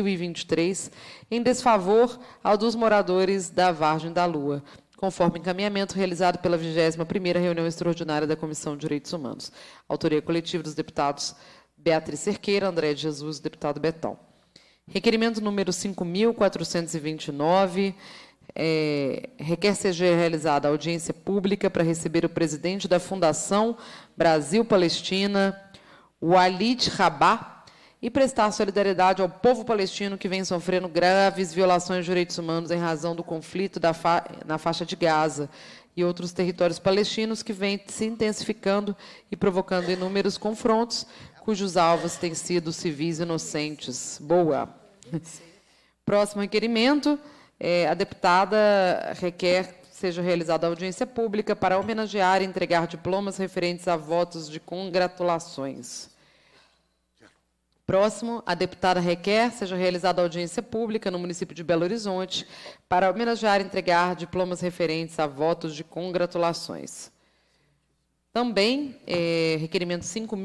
Speaker 2: 2023, em desfavor ao dos moradores da Vargem da Lua, conforme encaminhamento realizado pela 21ª reunião extraordinária da Comissão de Direitos Humanos. Autoria coletiva dos deputados Beatriz Cerqueira, André de Jesus e deputado Betão. Requerimento número 5.429, requer seja realizada audiência pública para receber o presidente da Fundação Brasil-Palestina, Walid Rabah, e prestar solidariedade ao povo palestino que vem sofrendo graves violações de direitos humanos em razão do conflito na faixa de Gaza e outros territórios palestinos que vem se intensificando e provocando inúmeros confrontos, cujos alvos têm sido civis inocentes. Boa. Próximo requerimento, a deputada requer seja realizada audiência pública para homenagear e entregar diplomas referentes a votos de congratulações. Próximo, a deputada requer seja realizada audiência pública no município de Belo Horizonte para homenagear e entregar diplomas referentes a votos de congratulações. Também, requerimento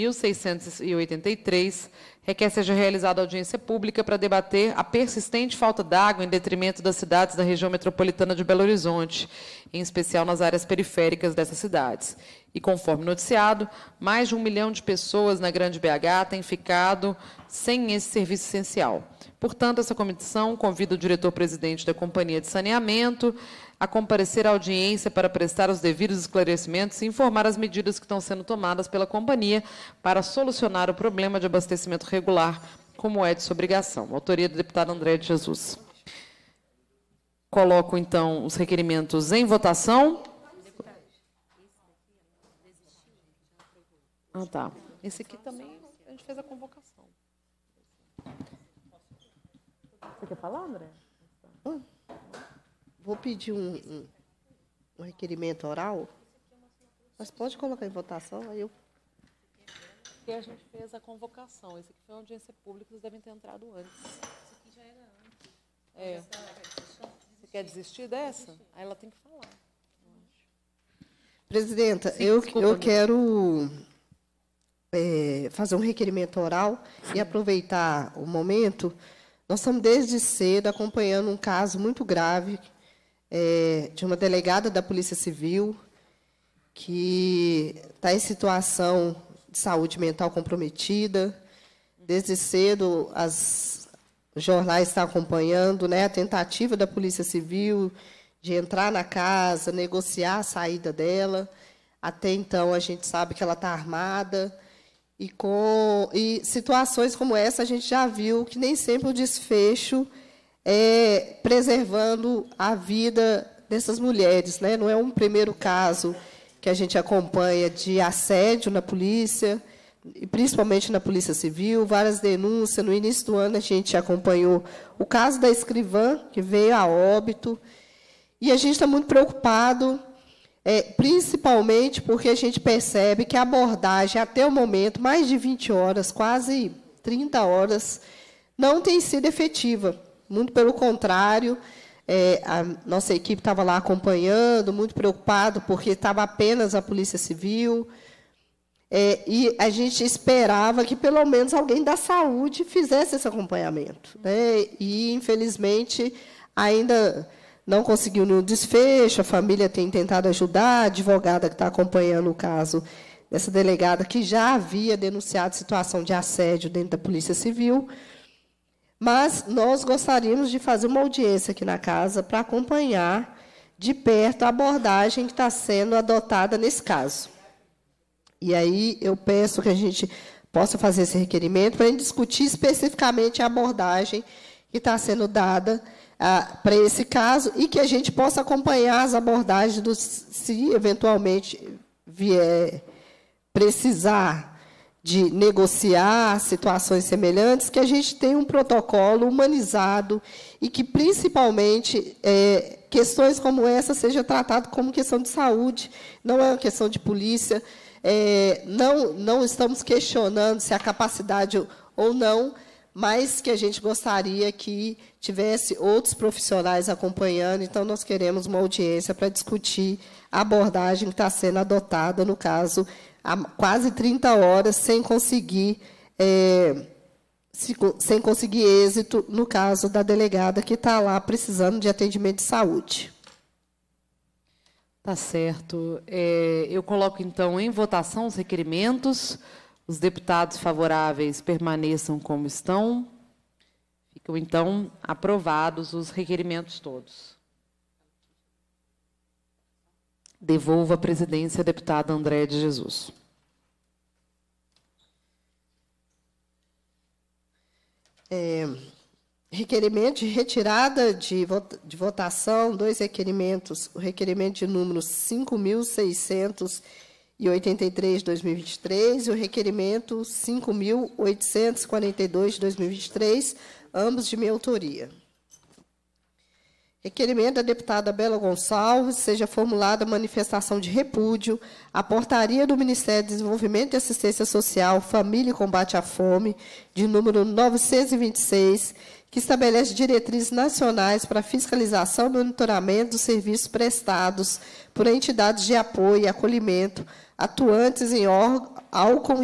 Speaker 2: 5.683, requer seja realizada audiência pública para debater a persistente falta d'água em detrimento das cidades da região metropolitana de Belo Horizonte, em especial nas áreas periféricas dessas cidades. E, conforme noticiado, mais de 1 milhão de pessoas na Grande BH têm ficado sem esse serviço essencial. Portanto, essa comissão convida o diretor-presidente da Companhia de Saneamento a comparecer à audiência para prestar os devidos esclarecimentos e informar as medidas que estão sendo tomadas pela companhia para solucionar o problema de abastecimento regular, como é de sua obrigação. Autoria do deputado André de Jesus. Coloco, então, os requerimentos em votação. Ah, tá. Esse aqui também a gente fez a convocação. Você quer falar, André?
Speaker 1: Vou pedir um requerimento oral. Mas pode colocar em votação, aí eu...
Speaker 2: Porque a gente fez a convocação. Esse aqui foi uma audiência pública, vocês devem ter entrado antes. Isso aqui já era antes. É. Você quer desistir dessa? Aí ela tem que falar, eu acho.
Speaker 1: Presidenta,
Speaker 2: Sim,
Speaker 1: eu
Speaker 2: desculpa,
Speaker 1: quero fazer um requerimento oral e aproveitar o momento. Nós estamos desde cedo acompanhando um caso muito grave de uma delegada da Polícia Civil que está em situação de saúde mental comprometida. Desde cedo, os jornais estão acompanhando, né, a tentativa da Polícia Civil de entrar na casa, negociar a saída dela. Até então, a gente sabe que ela está armada. E situações como essa, a gente já viu que nem sempre o desfecho é preservando a vida dessas mulheres, né? Não é um primeiro caso que a gente acompanha de assédio na polícia, e principalmente na Polícia Civil, várias denúncias. No início do ano, a gente acompanhou o caso da escrivã, que veio a óbito, e a gente está muito preocupado, principalmente porque a gente percebe que a abordagem, até o momento, mais de 20 horas, quase 30 horas, não tem sido efetiva. Muito pelo contrário, a nossa equipe estava lá acompanhando, muito preocupado, porque estava apenas a Polícia Civil, e a gente esperava que, pelo menos, alguém da saúde fizesse esse acompanhamento, né? E, infelizmente, ainda não conseguiu nenhum desfecho, a família tem tentado ajudar, a advogada que está acompanhando o caso dessa delegada, que já havia denunciado situação de assédio dentro da Polícia Civil. Mas nós gostaríamos de fazer uma audiência aqui na casa para acompanhar de perto a abordagem que está sendo adotada nesse caso. E aí eu peço que a gente possa fazer esse requerimento para a gente discutir especificamente a abordagem que está sendo dada para esse caso e que a gente possa acompanhar as abordagens, se eventualmente vier precisar de negociar situações semelhantes, que a gente tenha um protocolo humanizado e que, principalmente, questões como essa sejam tratadas como questão de saúde, não é uma questão de polícia. Não estamos questionando se há capacidade ou não, mas que a gente gostaria que tivesse outros profissionais acompanhando. Então, nós queremos uma audiência para discutir a abordagem que está sendo adotada, no caso, há quase 30 horas, sem conseguir êxito, no caso da delegada que está lá precisando de atendimento de saúde.
Speaker 2: Tá certo. Eu coloco, então, em votação os requerimentos. Os deputados favoráveis permaneçam como estão. Ficam, então, aprovados os requerimentos todos. Devolvo a presidência à deputada Andréa de Jesus.
Speaker 1: Requerimento de retirada de votação, 2 requerimentos. O requerimento de número 5.683 de 2023 e o requerimento 5.842 de 2023, ambos de minha autoria. Requerimento da deputada Bela Gonçalves, seja formulada manifestação de repúdio à portaria do Ministério do Desenvolvimento e Assistência Social, Família e Combate à Fome, de número 926, que estabelece diretrizes nacionais para fiscalização e monitoramento dos serviços prestados por entidades de apoio e acolhimento atuantes em álcool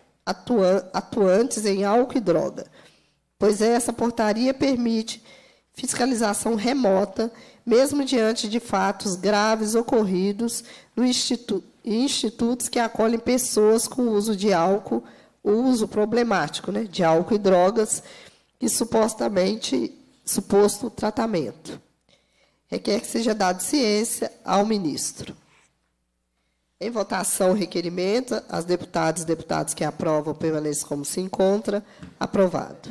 Speaker 1: e droga, pois essa portaria permite fiscalização remota, mesmo diante de fatos graves ocorridos em institutos que acolhem pessoas com uso de álcool, o uso problemático, né, de álcool e drogas, e suposto tratamento. Requer que seja dado ciência ao ministro. Em votação, o requerimento, as deputadas e deputados que aprovam permanecem como se encontra. Aprovado.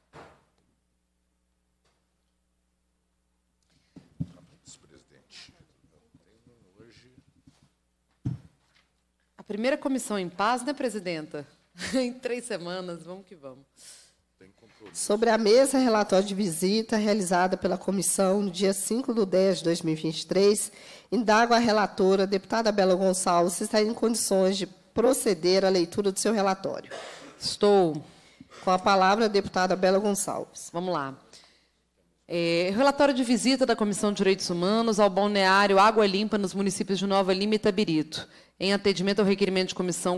Speaker 2: A primeira comissão em paz, né, presidenta? Em 3 semanas, vamos que vamos.
Speaker 3: Tem
Speaker 1: Sobre a mesa, relatório de visita realizada pela comissão no dia 5/10/2023, indago a relatora, deputada Bela Gonçalves, se está em condições de proceder à leitura do seu relatório.
Speaker 2: Estou.
Speaker 1: Com a palavra, a deputada Bela Gonçalves.
Speaker 2: Vamos lá. Relatório de visita da Comissão de Direitos Humanos ao balneário Água Limpa nos municípios de Nova Lima e Itabirito, em atendimento ao requerimento de comissão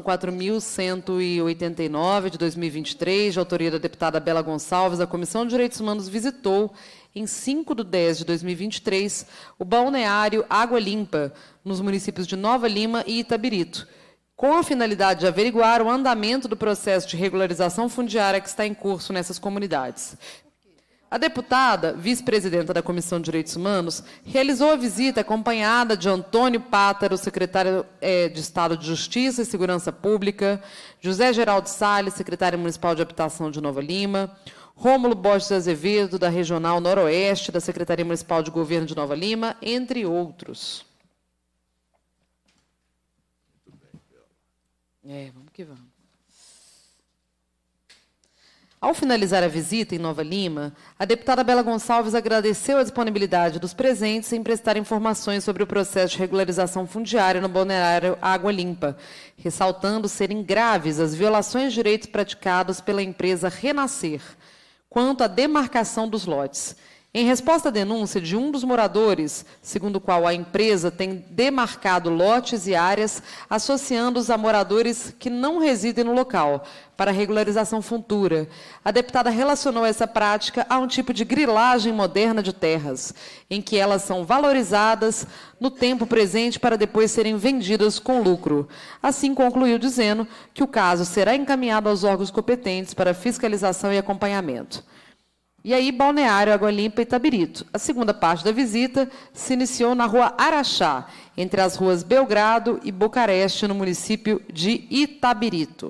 Speaker 2: 4.189, de 2023, de autoria da deputada Bela Gonçalves, a Comissão de Direitos Humanos visitou, em 5/10/2023, o balneário Água Limpa, nos municípios de Nova Lima e Itabirito, com a finalidade de averiguar o andamento do processo de regularização fundiária que está em curso nessas comunidades. A deputada, vice-presidenta da Comissão de Direitos Humanos, realizou a visita acompanhada de Antônio Pátaro, secretário de Estado de Justiça e Segurança Pública, José Geraldo Salles, secretário municipal de Habitação de Nova Lima, Rômulo Borges Azevedo, da Regional Noroeste, da Secretaria Municipal de Governo de Nova Lima, entre outros. Vamos que vamos. Ao finalizar a visita em Nova Lima, a deputada Bela Gonçalves agradeceu a disponibilidade dos presentes em prestar informações sobre o processo de regularização fundiária no balneário Água Limpa, ressaltando serem graves as violações de direitos praticados pela empresa Renascer, quanto à demarcação dos lotes. Em resposta à denúncia de um dos moradores, segundo o qual a empresa tem demarcado lotes e áreas, associando-os a moradores que não residem no local, para regularização futura, a deputada relacionou essa prática a um tipo de grilagem moderna de terras, em que elas são valorizadas no tempo presente para depois serem vendidas com lucro. Assim, concluiu dizendo que o caso será encaminhado aos órgãos competentes para fiscalização e acompanhamento. E aí, balneário Água Limpa e Itabirito. A segunda parte da visita se iniciou na rua Araxá, entre as ruas Belgrado e Bucareste, no município de Itabirito.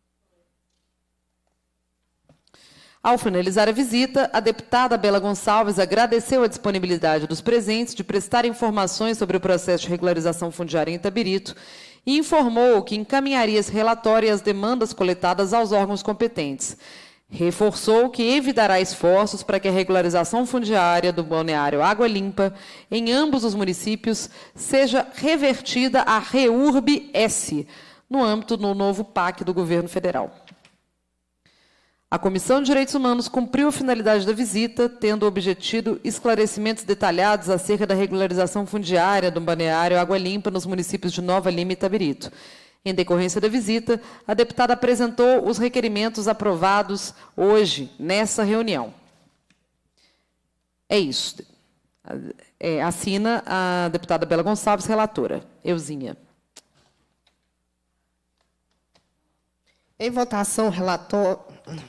Speaker 2: Ao finalizar a visita, a deputada Bela Gonçalves agradeceu a disponibilidade dos presentes de prestar informações sobre o processo de regularização fundiária em Itabirito e informou que encaminharia esse relatório e as demandas coletadas aos órgãos competentes. Reforçou que evitará esforços para que a regularização fundiária do balneário Água Limpa em ambos os municípios seja revertida à REURB-S, no âmbito do novo PAC do governo federal. A Comissão de Direitos Humanos cumpriu a finalidade da visita, tendo obtido esclarecimentos detalhados acerca da regularização fundiária do balneário Água Limpa nos municípios de Nova Lima e Itabirito. Em decorrência da visita, a deputada apresentou os requerimentos aprovados hoje, nessa reunião. É isso. Assina a deputada Bela Gonçalves, relatora. Euzinha.
Speaker 1: Em votação, relator...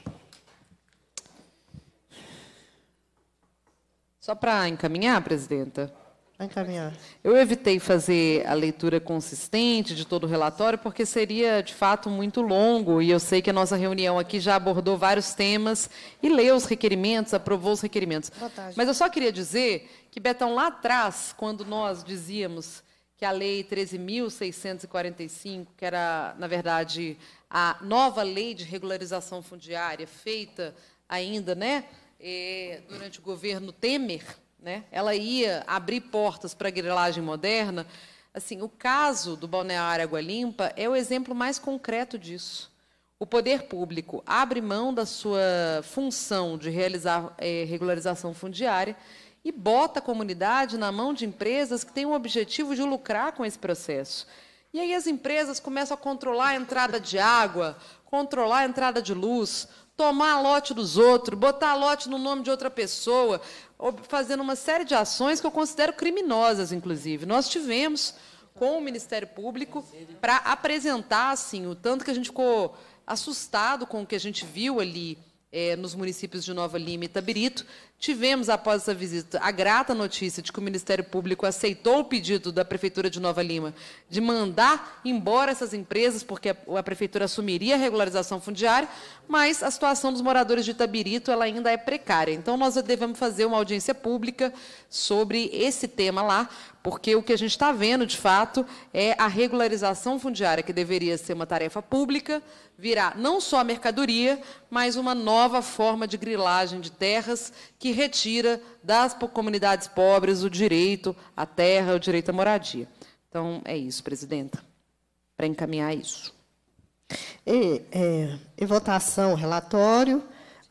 Speaker 2: Só para encaminhar, presidenta.
Speaker 1: Encaminhar.
Speaker 2: Eu evitei fazer a leitura consistente de todo o relatório, porque seria, de fato, muito longo, e eu sei que a nossa reunião aqui já abordou vários temas, e leu os requerimentos, aprovou os requerimentos. Mas eu só queria dizer que, Betão, lá atrás, quando nós dizíamos que a Lei 13.645, que era, na verdade, a nova lei de regularização fundiária, feita ainda, né, durante o governo Temer, né? Ela ia abrir portas para a grilagem moderna. Assim, o caso do balneário Água Limpa é o exemplo mais concreto disso. O poder público abre mão da sua função de realizar regularização fundiária e bota a comunidade na mão de empresas que têm o objetivo de lucrar com esse processo. E aí as empresas começam a controlar a entrada de água, controlar a entrada de luz, tomar lote dos outros, botar lote no nome de outra pessoa, fazendo uma série de ações que eu considero criminosas, inclusive. Nós tivemos com o Ministério Público para apresentar assim, o tanto que a gente ficou assustado com o que a gente viu ali nos municípios de Nova Lima e Itabirito. Tivemos, após essa visita, a grata notícia de que o Ministério Público aceitou o pedido da Prefeitura de Nova Lima de mandar embora essas empresas, porque a Prefeitura assumiria a regularização fundiária, mas a situação dos moradores de Itabirito ela ainda é precária. Então, nós devemos fazer uma audiência pública sobre esse tema lá, porque o que a gente está vendo, de fato, é a regularização fundiária, que deveria ser uma tarefa pública, virar não só a mercadoria, mas uma nova forma de grilagem de terras que retira das comunidades pobres o direito à terra, o direito à moradia. Então, é isso, presidenta, para encaminhar isso.
Speaker 1: Em votação, relatório.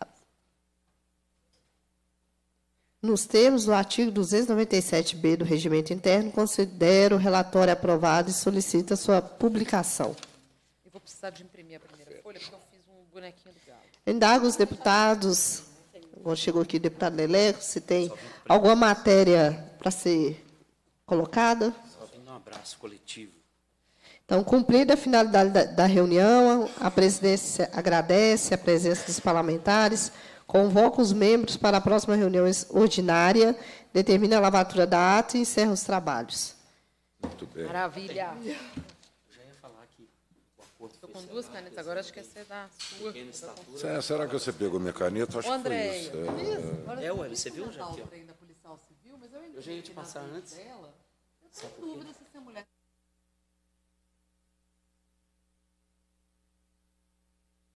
Speaker 1: Nos termos do artigo 297-B do Regimento Interno, considero o relatório aprovado e solicito a sua publicação.
Speaker 2: Eu vou precisar de imprimir a primeira folha, porque eu fiz um bonequinho do galo.
Speaker 1: Indago os deputados, agora chegou aqui o deputado Leleco, se tem alguma matéria para ser colocada.
Speaker 4: Só vim um abraço coletivo.
Speaker 1: Então, cumprida a finalidade da reunião, a presidência agradece a presença dos parlamentares, convoca os membros para a próxima reunião ordinária, determina a lavatura da ata e encerra os trabalhos.
Speaker 3: Muito bem.
Speaker 2: Maravilha.
Speaker 4: Eu já ia falar que o acordo
Speaker 2: Estou com duas canetas, agora acho que essa é da sua.
Speaker 3: Será que você pegou minha caneta? Acho
Speaker 2: André,
Speaker 3: que foi isso.
Speaker 4: ué, você viu já aqui, ó.
Speaker 2: da policial civil, mas
Speaker 4: Eu já ia te passar antes.
Speaker 2: eu tenho dúvida se essa mulher